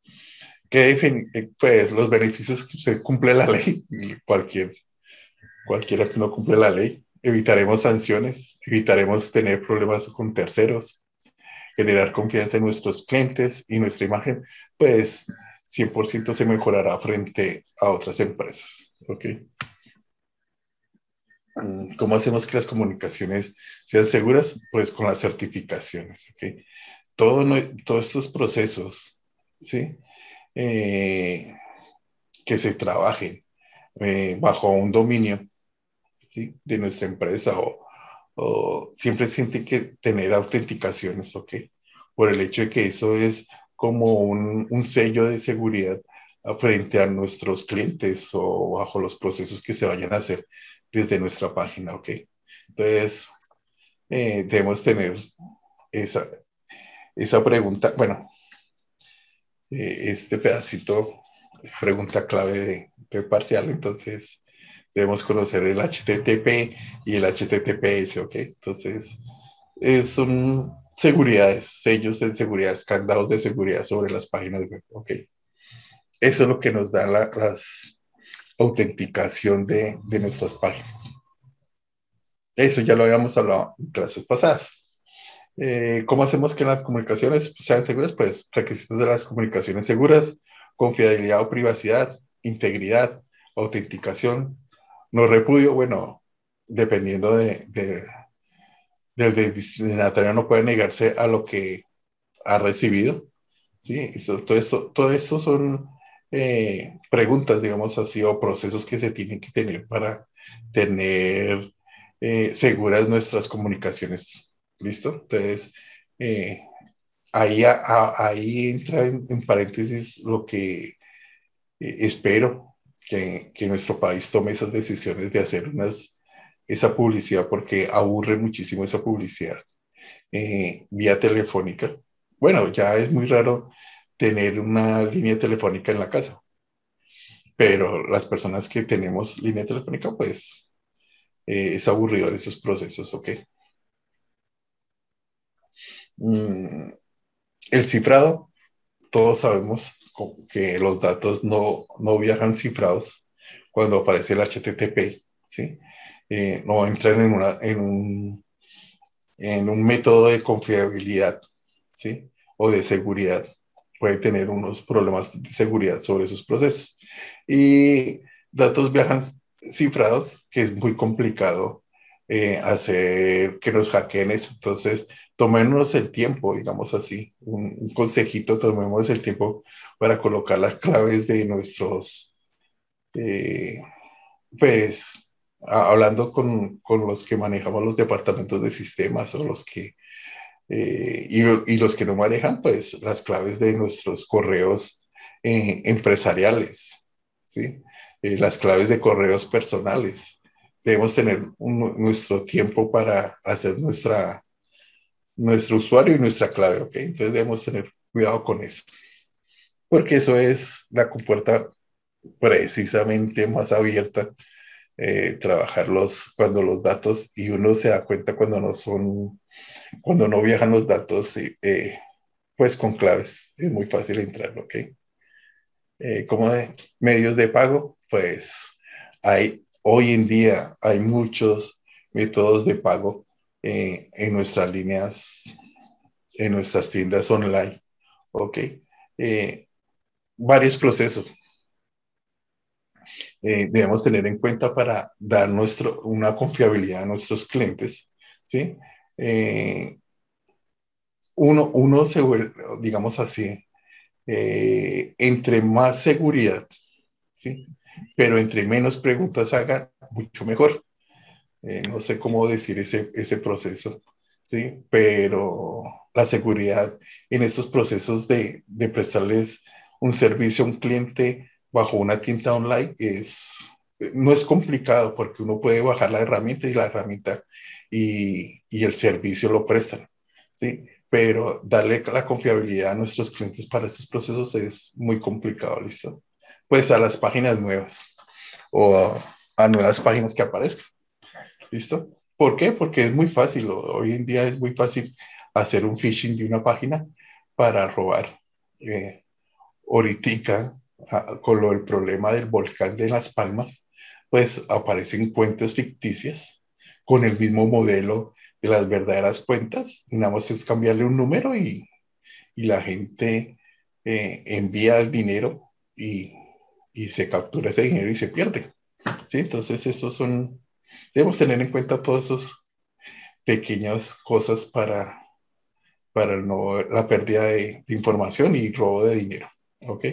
Pues los beneficios que usted cumple la ley, cualquiera que no cumple la ley, evitaremos sanciones, evitaremos tener problemas con terceros, generar confianza en nuestros clientes y nuestra imagen, pues 100% se mejorará frente a otras empresas, ¿ok? ¿Cómo hacemos que las comunicaciones sean seguras? Pues con las certificaciones, ¿ok? Todos estos procesos, ¿sí? Eh, que se trabajen bajo un dominio, ¿sí? De nuestra empresa o siempre siente que tener autenticaciones, ¿ok? Por el hecho de que eso es como un sello de seguridad frente a nuestros clientes o bajo los procesos que se vayan a hacer desde nuestra página, ¿ok? Entonces, debemos tener esa, esa pregunta, bueno, este pedacito, pregunta clave de parcial, entonces debemos conocer el HTTP y el HTTPS, ¿ok? Entonces, son seguridades, sellos de seguridad, candados de seguridad sobre las páginas web, ¿ok? Eso es lo que nos da la autenticación de nuestras páginas. Eso ya lo habíamos hablado en clases pasadas. ¿Cómo hacemos que las comunicaciones sean seguras? Pues requisitos de las comunicaciones seguras, confiabilidad o privacidad, integridad, autenticación, no repudio, bueno, dependiendo del destinatario no puede negarse a lo que ha recibido, ¿sí? Todo esto son preguntas, digamos así, o procesos que se tienen que tener para tener seguras nuestras comunicaciones, ¿listo? Entonces, eh, ahí entra en paréntesis lo que espero que nuestro país tome esas decisiones de hacer esa publicidad, porque aburre muchísimo esa publicidad vía telefónica. Bueno, ya es muy raro tener una línea telefónica en la casa, pero las personas que tenemos línea telefónica, pues es aburrido esos procesos, ¿ok? Mm, el cifrado, todos sabemos que los datos no viajan cifrados cuando aparece el HTTP, ¿sí? No entran en un método de confiabilidad, ¿sí? O de seguridad. Puede tener unos problemas de seguridad sobre esos procesos. Y datos viajan cifrados, que es muy complicado hacer que nos hackeen eso. Entonces, tomémonos el tiempo, digamos así, un consejito, tomemos el tiempo para colocar las claves de nuestros, eh, pues, hablando con los que manejamos los departamentos de sistemas o los que y los que no manejan, pues las claves de nuestros correos empresariales, ¿sí? Las claves de correos personales. Debemos tener nuestro tiempo para hacer nuestro usuario y nuestra clave, ¿ok? Entonces debemos tener cuidado con eso, porque eso es la compuerta precisamente más abierta, cuando los datos, y uno se da cuenta cuando no viajan los datos, pues con claves es muy fácil entrar, ¿ok? Como de medios de pago, pues hoy en día hay muchos métodos de pago en nuestras tiendas online, ¿ok? Eh, Varios procesos debemos tener en cuenta para dar una confiabilidad a nuestros clientes, ¿sí? Eh, uno se vuelve, digamos así, entre más seguridad, ¿sí? Pero entre menos preguntas hagan, mucho mejor. No sé cómo decir ese proceso, ¿sí? Pero la seguridad en estos procesos de prestarles un servicio a un cliente bajo una tienda online no es complicado porque uno puede bajar la herramienta y la herramienta y el servicio lo prestan, ¿sí? Pero darle la confiabilidad a nuestros clientes para estos procesos es muy complicado, ¿listo? Pues a las páginas nuevas. o a nuevas páginas que aparezcan. ¿Listo? ¿Por qué? Porque es muy fácil, hoy en día es muy fácil hacer un phishing de una página para robar. Eh, Ahoritica, con lo del problema del volcán de Las Palmas, pues aparecen cuentas ficticias con el mismo modelo de las verdaderas cuentas, y nada más es cambiarle un número y la gente envía el dinero y se captura ese dinero y se pierde. ¿Sí? Entonces, debemos tener en cuenta todas esas pequeñas cosas para no, la pérdida de información y robo de dinero. ¿Ok?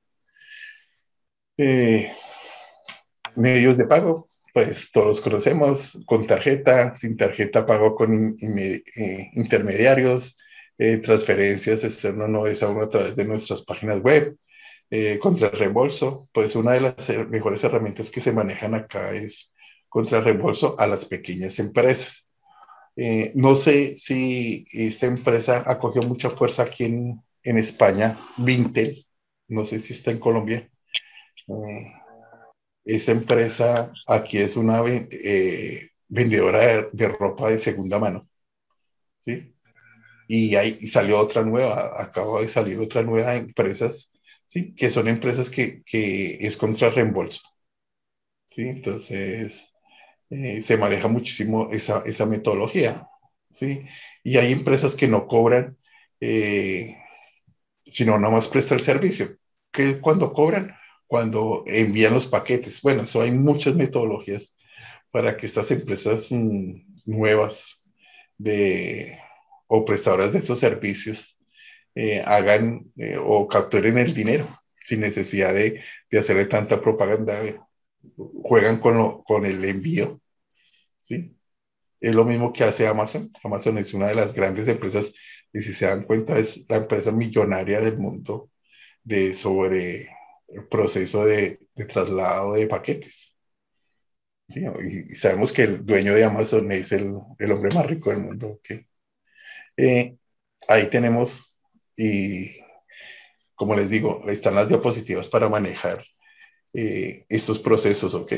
Eh, Medios de pago, pues todos conocemos, con tarjeta, sin tarjeta, pago con intermediarios, transferencias externas no es aún a través de nuestras páginas web, contra reembolso, pues una de las mejores herramientas que se manejan acá es contra reembolso a las pequeñas empresas. No sé si esta empresa acogió mucha fuerza aquí en España, Vintel, no sé si está en Colombia. Eh, Esta empresa aquí es una vendedora de ropa de segunda mano, ¿sí? Y salió otra nueva, acaba de salir otra nueva empresas, ¿sí? Que son empresas que es contra reembolso, ¿sí? Entonces, se maneja muchísimo esa metodología, ¿sí? Y hay empresas que no cobran, eh, sino nada más presta el servicio. ¿Que cuando cobran? Cuando envían los paquetes. Bueno, eso hay muchas metodologías para que estas empresas nuevas de, o prestadoras de estos servicios hagan o capturen el dinero sin necesidad de hacerle tanta propaganda. Juegan con el envío, ¿sí? Es lo mismo que hace Amazon. Amazon es una de las grandes empresas, y si se dan cuenta, es la empresa millonaria del mundo sobre el proceso de traslado de paquetes. ¿Sí? Y sabemos que el dueño de Amazon es el hombre más rico del mundo. ¿Okay? Eh, Ahí tenemos, y como les digo, están las diapositivas para manejar estos procesos, ¿ok?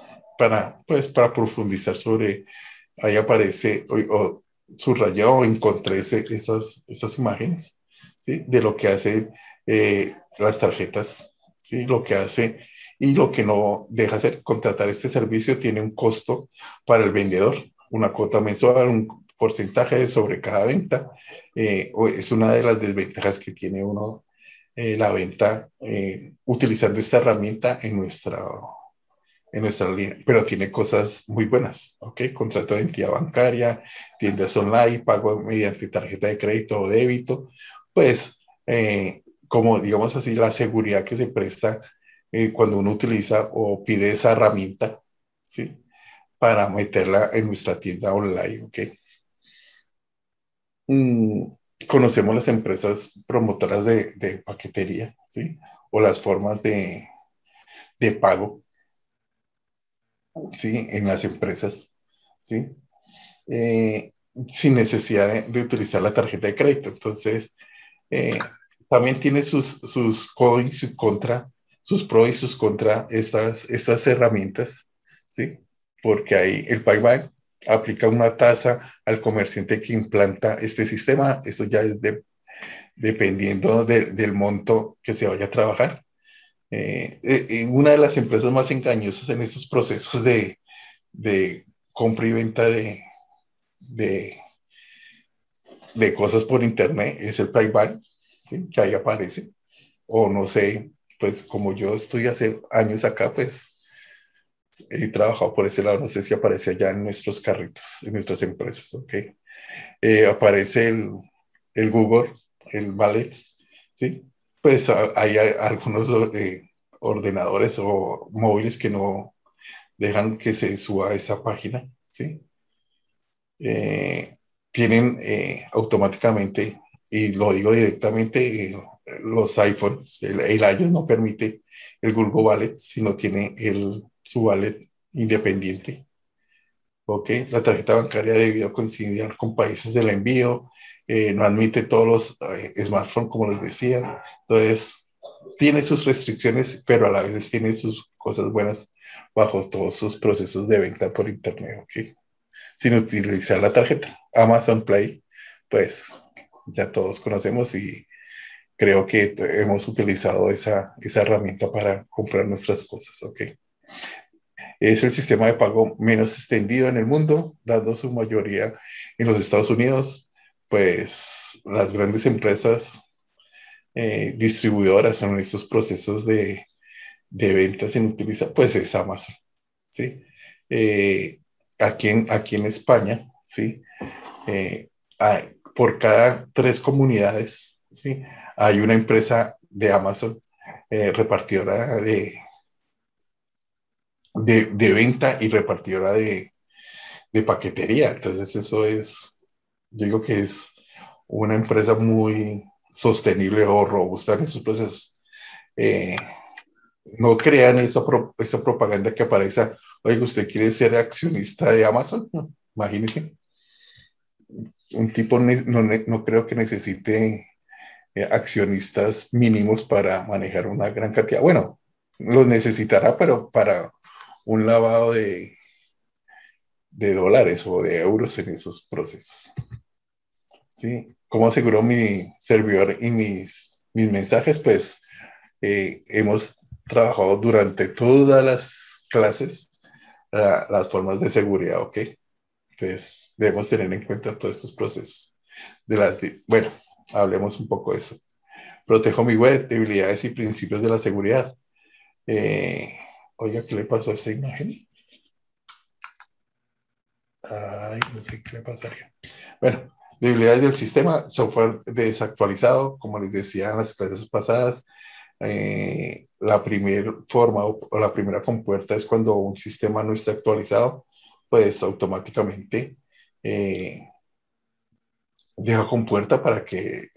Para profundizar sobre, ahí aparece, o subrayado, o encontré esas imágenes, ¿sí? De lo que hace las tarjetas, ¿sí? Lo que hace y lo que no deja hacer. Contratar este servicio tiene un costo para el vendedor, una cuota mensual, un porcentaje sobre cada venta. Es una de las desventajas que tiene uno, la venta, utilizando esta herramienta en nuestra línea, pero tiene cosas muy buenas, ¿ok? Contrato de entidad bancaria, tiendas online, pago mediante tarjeta de crédito o débito, pues, como digamos así, la seguridad que se presta cuando uno utiliza o pide esa herramienta, ¿sí? Para meterla en nuestra tienda online, ¿ok? Mm, Conocemos las empresas promotoras de paquetería, ¿sí? O las formas de pago, ¿sí? En las empresas, ¿sí? eh, sin necesidad de utilizar la tarjeta de crédito. Entonces, eh, también tiene sus pros y sus contra, sus pros y sus contra estas herramientas, ¿sí? Porque ahí el PayBank aplica una tasa al comerciante que implanta este sistema. Eso ya es dependiendo del monto que se vaya a trabajar. Una de las empresas más engañosas en estos procesos de compra y venta de, de cosas por internet es el PayPal, ¿sí? Que ahí aparece. O no sé, pues como yo estoy hace años acá, pues he trabajado por ese lado, no sé si aparece allá en nuestros carritos, en nuestras empresas, ¿ok? Aparece el Google, el Wallet, ¿sí? Pues hay algunos ordenadores o móviles que no dejan que se suba a esa página, ¿sí? eh, Tienen automáticamente, y lo digo directamente, los iPhones, el iOS no permite el Google Wallet si no tiene su wallet independiente. ¿Ok? La tarjeta bancaria debido a coincidir con países del envío, no admite todos los smartphones, como les decía. Entonces, tiene sus restricciones, pero a la vez tiene sus cosas buenas bajo todos sus procesos de venta por internet, ¿ok? Sin utilizar la tarjeta. Amazon Play, pues ya todos conocemos y creo que hemos utilizado esa herramienta para comprar nuestras cosas, ¿ok? Es el sistema de pago menos extendido en el mundo, dando su mayoría en los Estados Unidos, pues las grandes empresas distribuidoras en estos procesos de ventas sin utilizar, pues es Amazon, ¿sí? Eh, aquí en España, ¿sí? Por cada 3 comunidades, ¿sí? Hay una empresa de Amazon repartidora de venta y repartidora de paquetería. Entonces eso es, yo digo que es una empresa muy sostenible o robusta en esos procesos. Eh, no crean esa propaganda que aparece, oiga, ¿usted quiere ser accionista de Amazon? No, imagínese, un tipo no creo que necesite accionistas mínimos para manejar una gran cantidad. Bueno, los necesitará, pero para un lavado de dólares o de euros en esos procesos. ¿Sí? ¿Cómo aseguró mi servidor y mis mensajes? Pues hemos trabajado durante todas las clases las formas de seguridad, ¿ok? Entonces, debemos tener en cuenta todos estos procesos. Bueno, hablemos un poco de eso. Protejo mi web, debilidades y principios de la seguridad. Eh, Oiga, ¿qué le pasó a esta imagen? Ay, no sé qué le pasaría. Bueno, debilidades del sistema, software desactualizado, como les decía en las clases pasadas. La primera forma o la primera compuerta es cuando un sistema no está actualizado, pues automáticamente eh, deja compuerta para que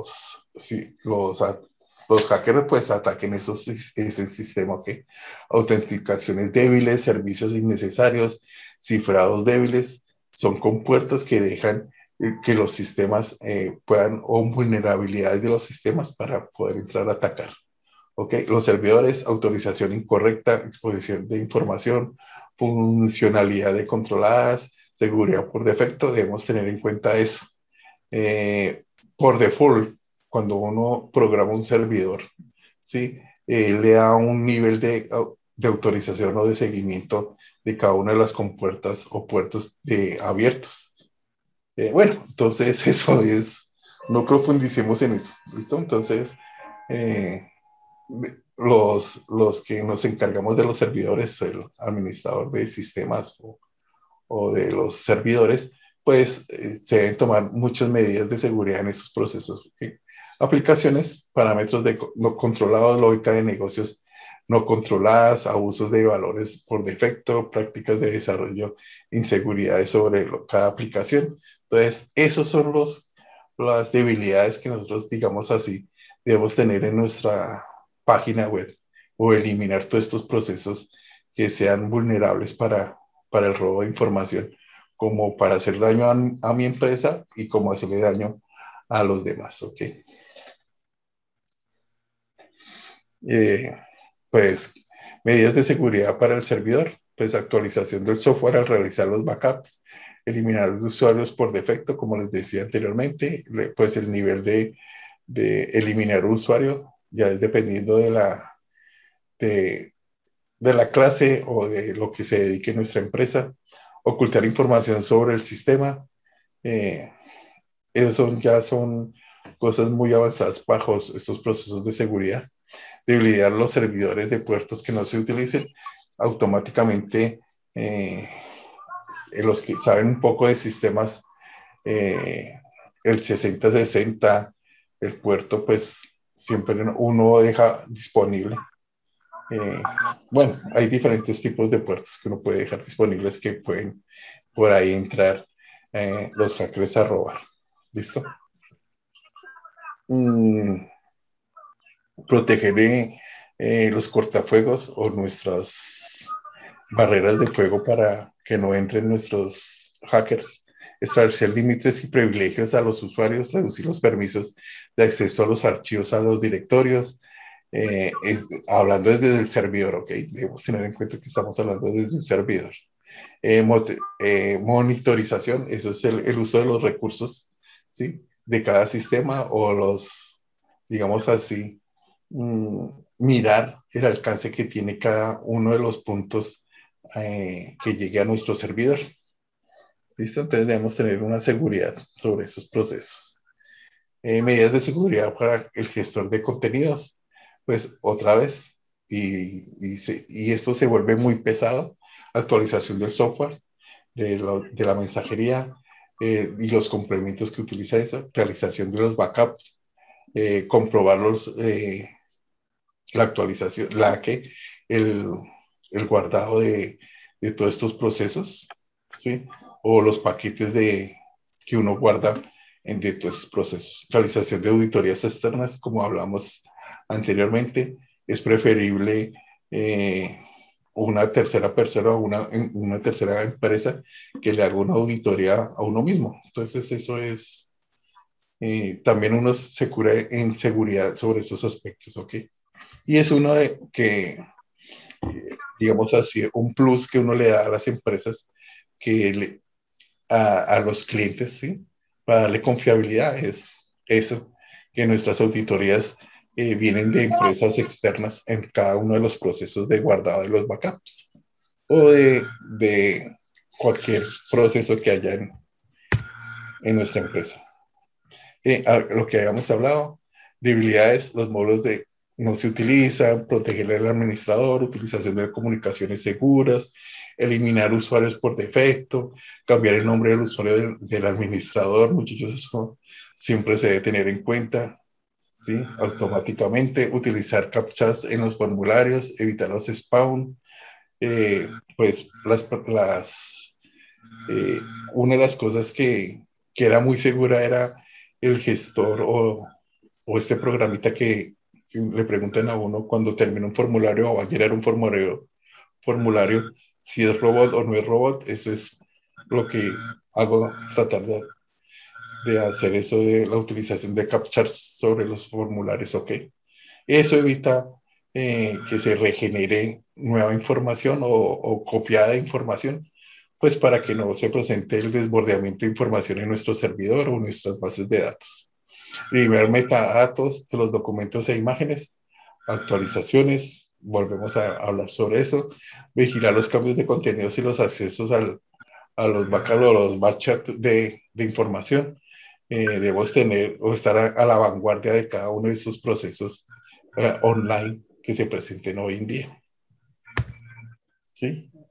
los hackers pues ataquen ese sistema, ¿ok? Autenticaciones débiles, servicios innecesarios, cifrados débiles, son compuertas que dejan que los sistemas puedan, o vulnerabilidades de los sistemas para poder entrar a atacar. ¿Ok? Los servidores, autorización incorrecta, exposición de información, funcionalidad de controladas, seguridad por defecto, debemos tener en cuenta eso. Eh, por default, cuando uno programa un servidor, ¿sí? Le da un nivel de autorización o de seguimiento de cada una de las compuertas o puertos abiertos. Bueno, entonces eso es, no profundicemos en eso, ¿listo? Entonces, eh, los que nos encargamos de los servidores, el administrador de sistemas o de los servidores, pues se deben tomar muchas medidas de seguridad en esos procesos. ¿Okay? Aplicaciones, parámetros no controlados, lógica de negocios no controladas, abusos de valores por defecto, prácticas de desarrollo, inseguridades sobre cada aplicación. Entonces, esos son las debilidades que nosotros, digamos así, debemos tener en nuestra página web o eliminar todos estos procesos que sean vulnerables para el robo de información, como para hacer daño a mi empresa y como hacerle daño a los demás, ¿ok? Eh, pues medidas de seguridad para el servidor, pues actualización del software al realizar los backups, eliminar los usuarios por defecto, como les decía anteriormente, pues el nivel de eliminar un usuario ya es dependiendo de, de la clase o de lo que se dedique nuestra empresa, ocultar información sobre el sistema, eh, ya son cosas muy avanzadas bajo estos procesos de seguridad. Debilitar los servidores de puertos que no se utilicen automáticamente. Los que saben un poco de sistemas, eh, el 6060, el puerto, pues siempre uno deja disponible. Eh, bueno, hay diferentes tipos de puertos que uno puede dejar disponibles que pueden por ahí entrar los hackers a robar. ¿Listo? Mm, proteger los cortafuegos o nuestras barreras de fuego para que no entren nuestros hackers, establecer límites y privilegios a los usuarios, reducir los permisos de acceso a los archivos, a los directorios, hablando desde el servidor, ¿ok? Debemos tener en cuenta que estamos hablando desde un servidor. Monitorización, eso es el uso de los recursos, ¿sí? De cada sistema o los, digamos así, mirar el alcance que tiene cada uno de los puntos que llegue a nuestro servidor. ¿Listo? Entonces debemos tener una seguridad sobre esos procesos. Medidas de seguridad para el gestor de contenidos, pues otra vez, y esto se vuelve muy pesado, actualización del software, de la mensajería y los complementos que utiliza eso, realización de los backups, comprobar la actualización, el, el guardado de todos estos procesos, ¿sí? O los paquetes que uno guarda de todos estos procesos. Realización de auditorías externas, como hablamos anteriormente, es preferible una tercera persona o una tercera empresa que le haga una auditoría a uno mismo. Entonces, eso es, también uno se cura en seguridad sobre esos aspectos, ¿ok? Y es uno de que, digamos así, un plus que uno le da a las empresas, que a los clientes, ¿sí? Para darle confiabilidad, es eso, que nuestras auditorías vienen de empresas externas en cada uno de los procesos de guardado de los backups o de cualquier proceso que haya en nuestra empresa. Lo que habíamos hablado, debilidades, los módulos de no se utilizan, proteger al administrador, utilización de comunicaciones seguras, eliminar usuarios por defecto, cambiar el nombre del usuario del administrador, muchachos, eso siempre se debe tener en cuenta, ¿sí? Automáticamente, utilizar captchas en los formularios, evitar los spawn, pues una de las cosas que era muy segura era el gestor o este programita que le preguntan a uno cuando termina un formulario o va a llenar un formulario si es robot o no es robot. Eso es lo que hago, tratar de hacer eso de la utilización de captchas sobre los formularios, ¿ok? Eso evita que se regenere nueva información o copiada información, pues para que no se presente el desbordeamiento de información en nuestro servidor o en nuestras bases de datos. Primer metadatos de los documentos e imágenes, actualizaciones, volvemos a hablar sobre eso, vigilar los cambios de contenidos y los accesos a los backups o los batch de información. Debemos tener o estar a la vanguardia de cada uno de estos procesos online que se presenten hoy en día. ¿Sí?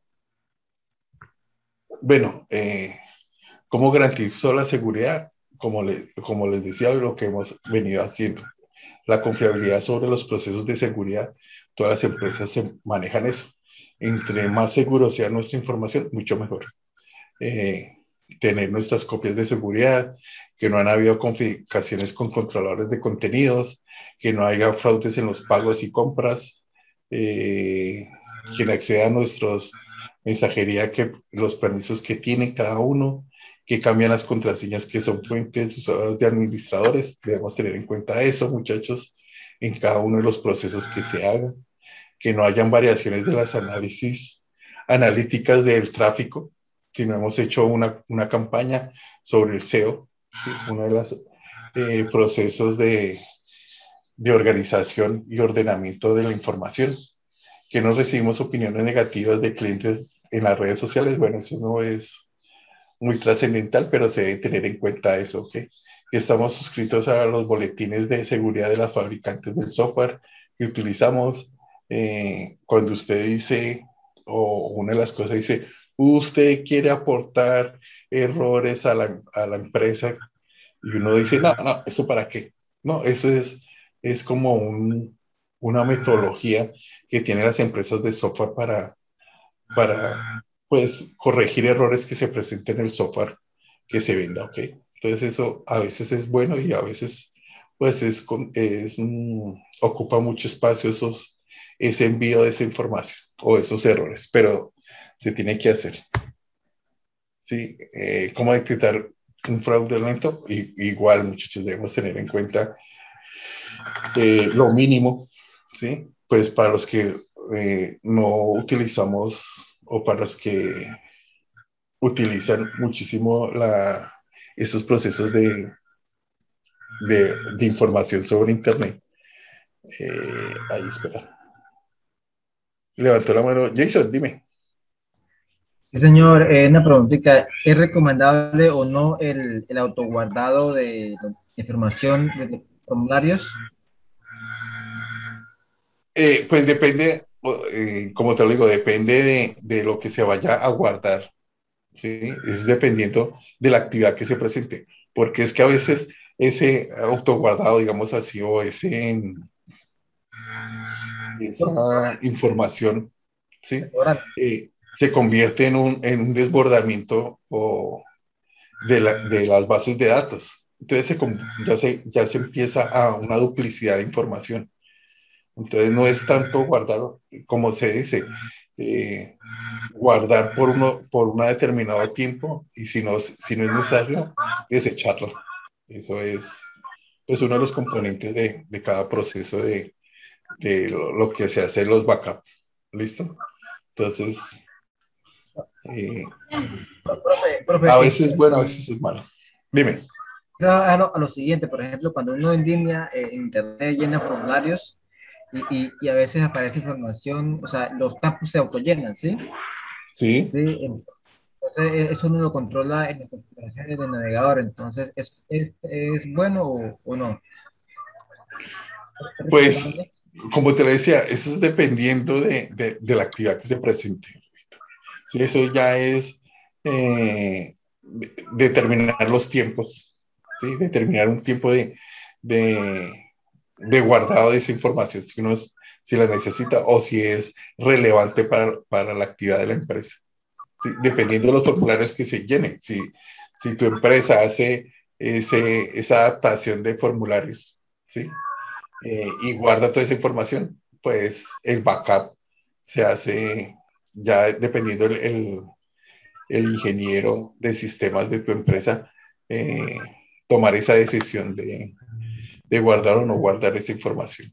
Bueno, ¿cómo garantizó la seguridad? Como les decía, lo que hemos venido haciendo. La confiabilidad sobre los procesos de seguridad. Todas las empresas se manejan eso. Entre más seguro sea nuestra información, mucho mejor. Eh, Tener nuestras copias de seguridad, que no han habido configuraciones con controladores de contenidos, que no haya fraudes en los pagos y compras, quien acceda a nuestros mensajería, que los permisos que tiene cada uno, que cambian las contraseñas que son fuentes usadas de administradores. Debemos tener en cuenta eso, muchachos, en cada uno de los procesos que se hagan, que no hayan variaciones de las analíticas del tráfico, si no hemos hecho una campaña sobre el SEO, ¿sí? Uno de los procesos de organización y ordenamiento de la información, que no recibimos opiniones negativas de clientes en las redes sociales. Bueno, eso no es muy trascendental, pero se debe tener en cuenta eso, ¿ok? Que estamos suscritos a los boletines de seguridad de las fabricantes del software que utilizamos. Cuando usted dice, o una de las cosas dice, usted quiere aportar errores a la empresa, y uno dice, no, no, ¿eso para qué? No, eso es como una metodología que tienen las empresas de software para pues corregir errores que se presenten en el software que se venda, ¿ok? Entonces eso a veces es bueno y a veces pues ocupa mucho espacio ese envío de esa información o esos errores, pero se tiene que hacer. ¿Sí? ¿Cómo detectar un fraudulento? Igual, muchachos, debemos tener en cuenta lo mínimo, ¿sí? Pues para los que no utilizamos o para los que utilizan muchísimo estos procesos de información sobre Internet. Ahí, espera. Levantó la mano. Jason, dime. Sí, señor, una preguntita, ¿es recomendable o no el autoguardado de información de los formularios? Pues depende, como te lo digo, depende de lo que se vaya a guardar, ¿sí? Es dependiendo de la actividad que se presente, porque es que a veces ese autoguardado, digamos así, o esa información, ¿sí? Se convierte en un desbordamiento de las bases de datos. Entonces ya se empieza a una duplicidad de información. Entonces no es tanto guardar, como se dice, guardar por un determinado tiempo y si no es necesario, desecharlo. Eso es pues, uno de los componentes de cada proceso de lo que se hace los backup. ¿Listo? Entonces, eh, Profe, a veces es bueno, a veces es malo. Dime. a lo siguiente, por ejemplo, cuando uno en línea, en internet, llena formularios y a veces aparece información, o sea, los campos se autollenan, ¿sí? Sí, Sí, entonces eso uno lo controla en las configuraciones del navegador, entonces ¿es bueno o no? ¿Es pues, recomendable? como te lo decía, eso es dependiendo de la actividad que se presente. Sí, eso ya es determinar los tiempos, ¿sí? Determinar un tiempo de, de guardado de esa información, si la necesita o si es relevante para la actividad de la empresa. ¿Sí? Dependiendo de los formularios que se llenen. Si tu empresa hace esa adaptación de formularios, ¿sí? Y guarda toda esa información, pues el backup se hace ya dependiendo el ingeniero de sistemas de tu empresa, eh, tomar esa decisión de guardar o no guardar esa información.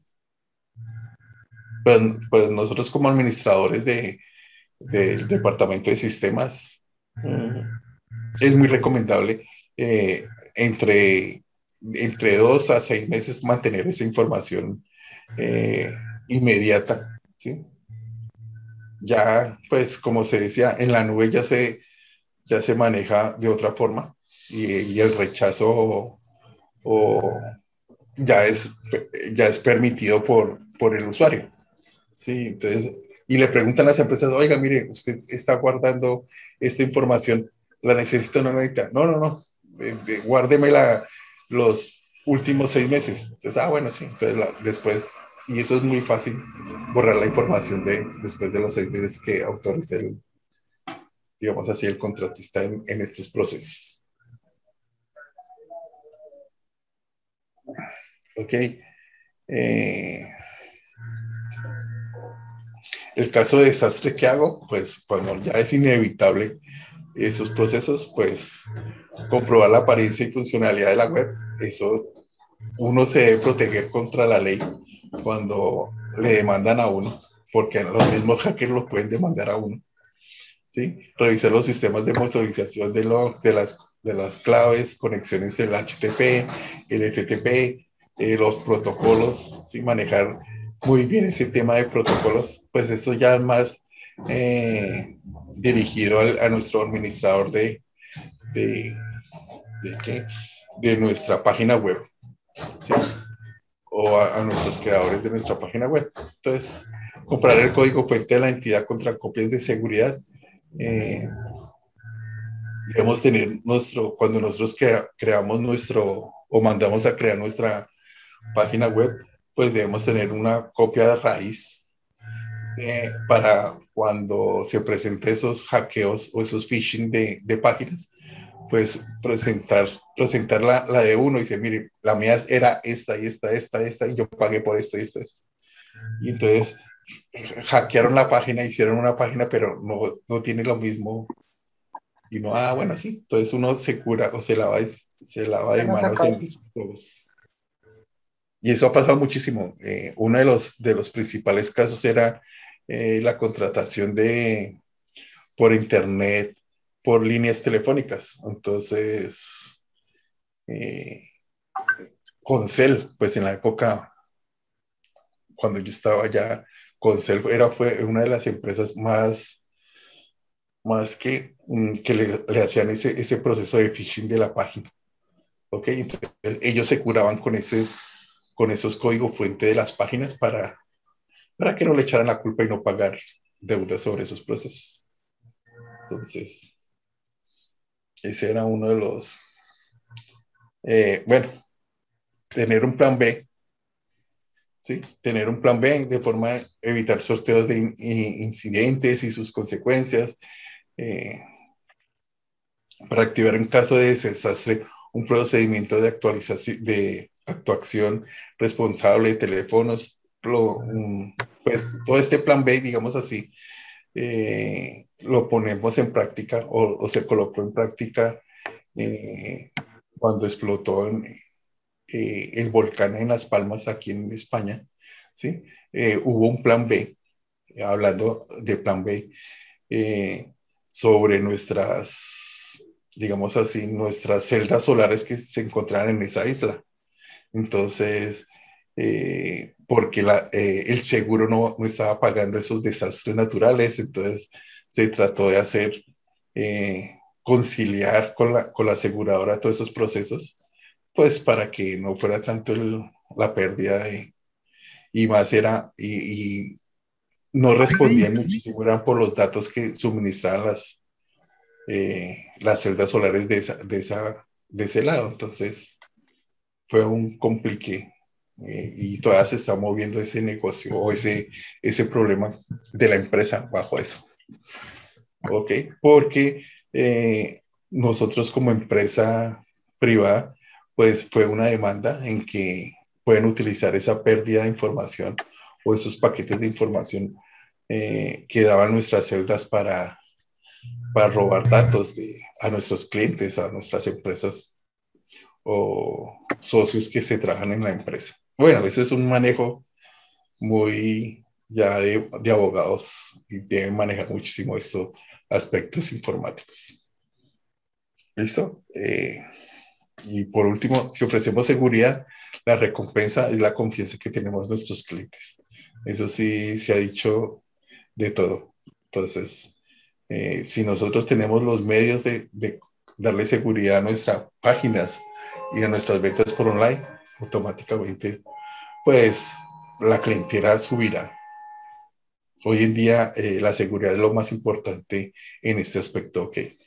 Pues nosotros como administradores del departamento de sistemas, es muy recomendable entre, entre 2 a 6 meses mantener esa información inmediata, ¿sí? Ya, pues como se decía, en la nube ya se maneja de otra forma y el rechazo o ya es, ya es permitido por el usuario. Sí, entonces, y le preguntan a las empresas, oiga, mire, usted está guardando esta información, ¿la necesita o no la necesita? No, no, no, guárdemela los últimos 6 meses. Entonces, bueno, sí, entonces después, y eso es muy fácil, borrar la información después de los 6 meses que autorice digamos así, el contratista en estos procesos. Ok. Eh, el caso de desastre que hago, pues cuando ya es inevitable esos procesos, pues comprobar la apariencia y funcionalidad de la web. Eso uno se debe proteger contra la ley cuando le demandan a uno, porque los mismos hackers los pueden demandar a uno. ¿Sí? Revisar los sistemas de motorización de las claves, conexiones del HTTP, el FTP, los protocolos, ¿sí? Manejar muy bien ese tema de protocolos, pues esto ya es más dirigido a nuestro administrador de, ¿qué? De nuestra página web, ¿sí? O a nuestros creadores de nuestra página web. Entonces, comprar el código fuente de la entidad contra copias de seguridad. Eh, Debemos tener cuando nosotros creamos o mandamos a crear nuestra página web, pues debemos tener una copia de raíz para cuando se presenten esos hackeos o esos phishing de páginas, pues presentar la de uno y decir, mire, la mía era esta y esta, y yo pagué por esto y esto. Y entonces hackearon la página, hicieron una página, pero no tiene lo mismo. Y no, bueno, sí. Entonces uno se cura o se lava de manos en esos juegos. Y eso ha pasado muchísimo. Uno de los principales casos era la contratación por internet, por líneas telefónicas. Entonces, eh, Concel, pues en la época, cuando yo estaba allá, Concel fue una de las empresas más que le hacían ese proceso de phishing de la página. ¿Ok? Entonces, ellos se curaban con esos códigos fuente de las páginas para que no le echaran la culpa y no pagar deudas sobre esos procesos. Entonces, ese era uno de los, bueno, tener un plan B, ¿sí? Tener un plan B de forma de evitar sorteos de incidentes y sus consecuencias, eh, para activar en caso de desastre un procedimiento de actualización, de actuación responsable de teléfonos, pues todo este plan B, digamos así, lo ponemos en práctica o se colocó en práctica cuando explotó el volcán en Las Palmas, aquí en España, ¿sí? Hubo un plan B, hablando de plan B, eh, sobre nuestras, digamos así, nuestras celdas solares que se encontraban en esa isla. Entonces, porque el seguro no estaba pagando esos desastres naturales, entonces se trató de hacer, conciliar con la aseguradora todos esos procesos, pues para que no fuera tanto la pérdida y más era, y no respondían muchísimo, eran por los datos que suministraban las celdas solares de ese lado. Entonces, fue un complique y todavía se está moviendo ese negocio o ese problema de la empresa bajo eso. ¿Ok? Porque nosotros como empresa privada, pues fue una demanda en que pueden utilizar esa pérdida de información o esos paquetes de información que daban nuestras celdas para robar datos a nuestros clientes, a nuestras empresas o socios que se trabajan en la empresa. Bueno, eso es un manejo muy ya de abogados y deben manejar muchísimo estos aspectos informáticos. ¿Listo? Y por último, si ofrecemos seguridad, la recompensa es la confianza que tenemos en nuestros clientes. Eso sí se ha dicho de todo. Entonces, si nosotros tenemos los medios de darle seguridad a nuestras páginas y a nuestras ventas por online, automáticamente, pues la clientela subirá. Hoy en día la seguridad es lo más importante en este aspecto, ¿ok?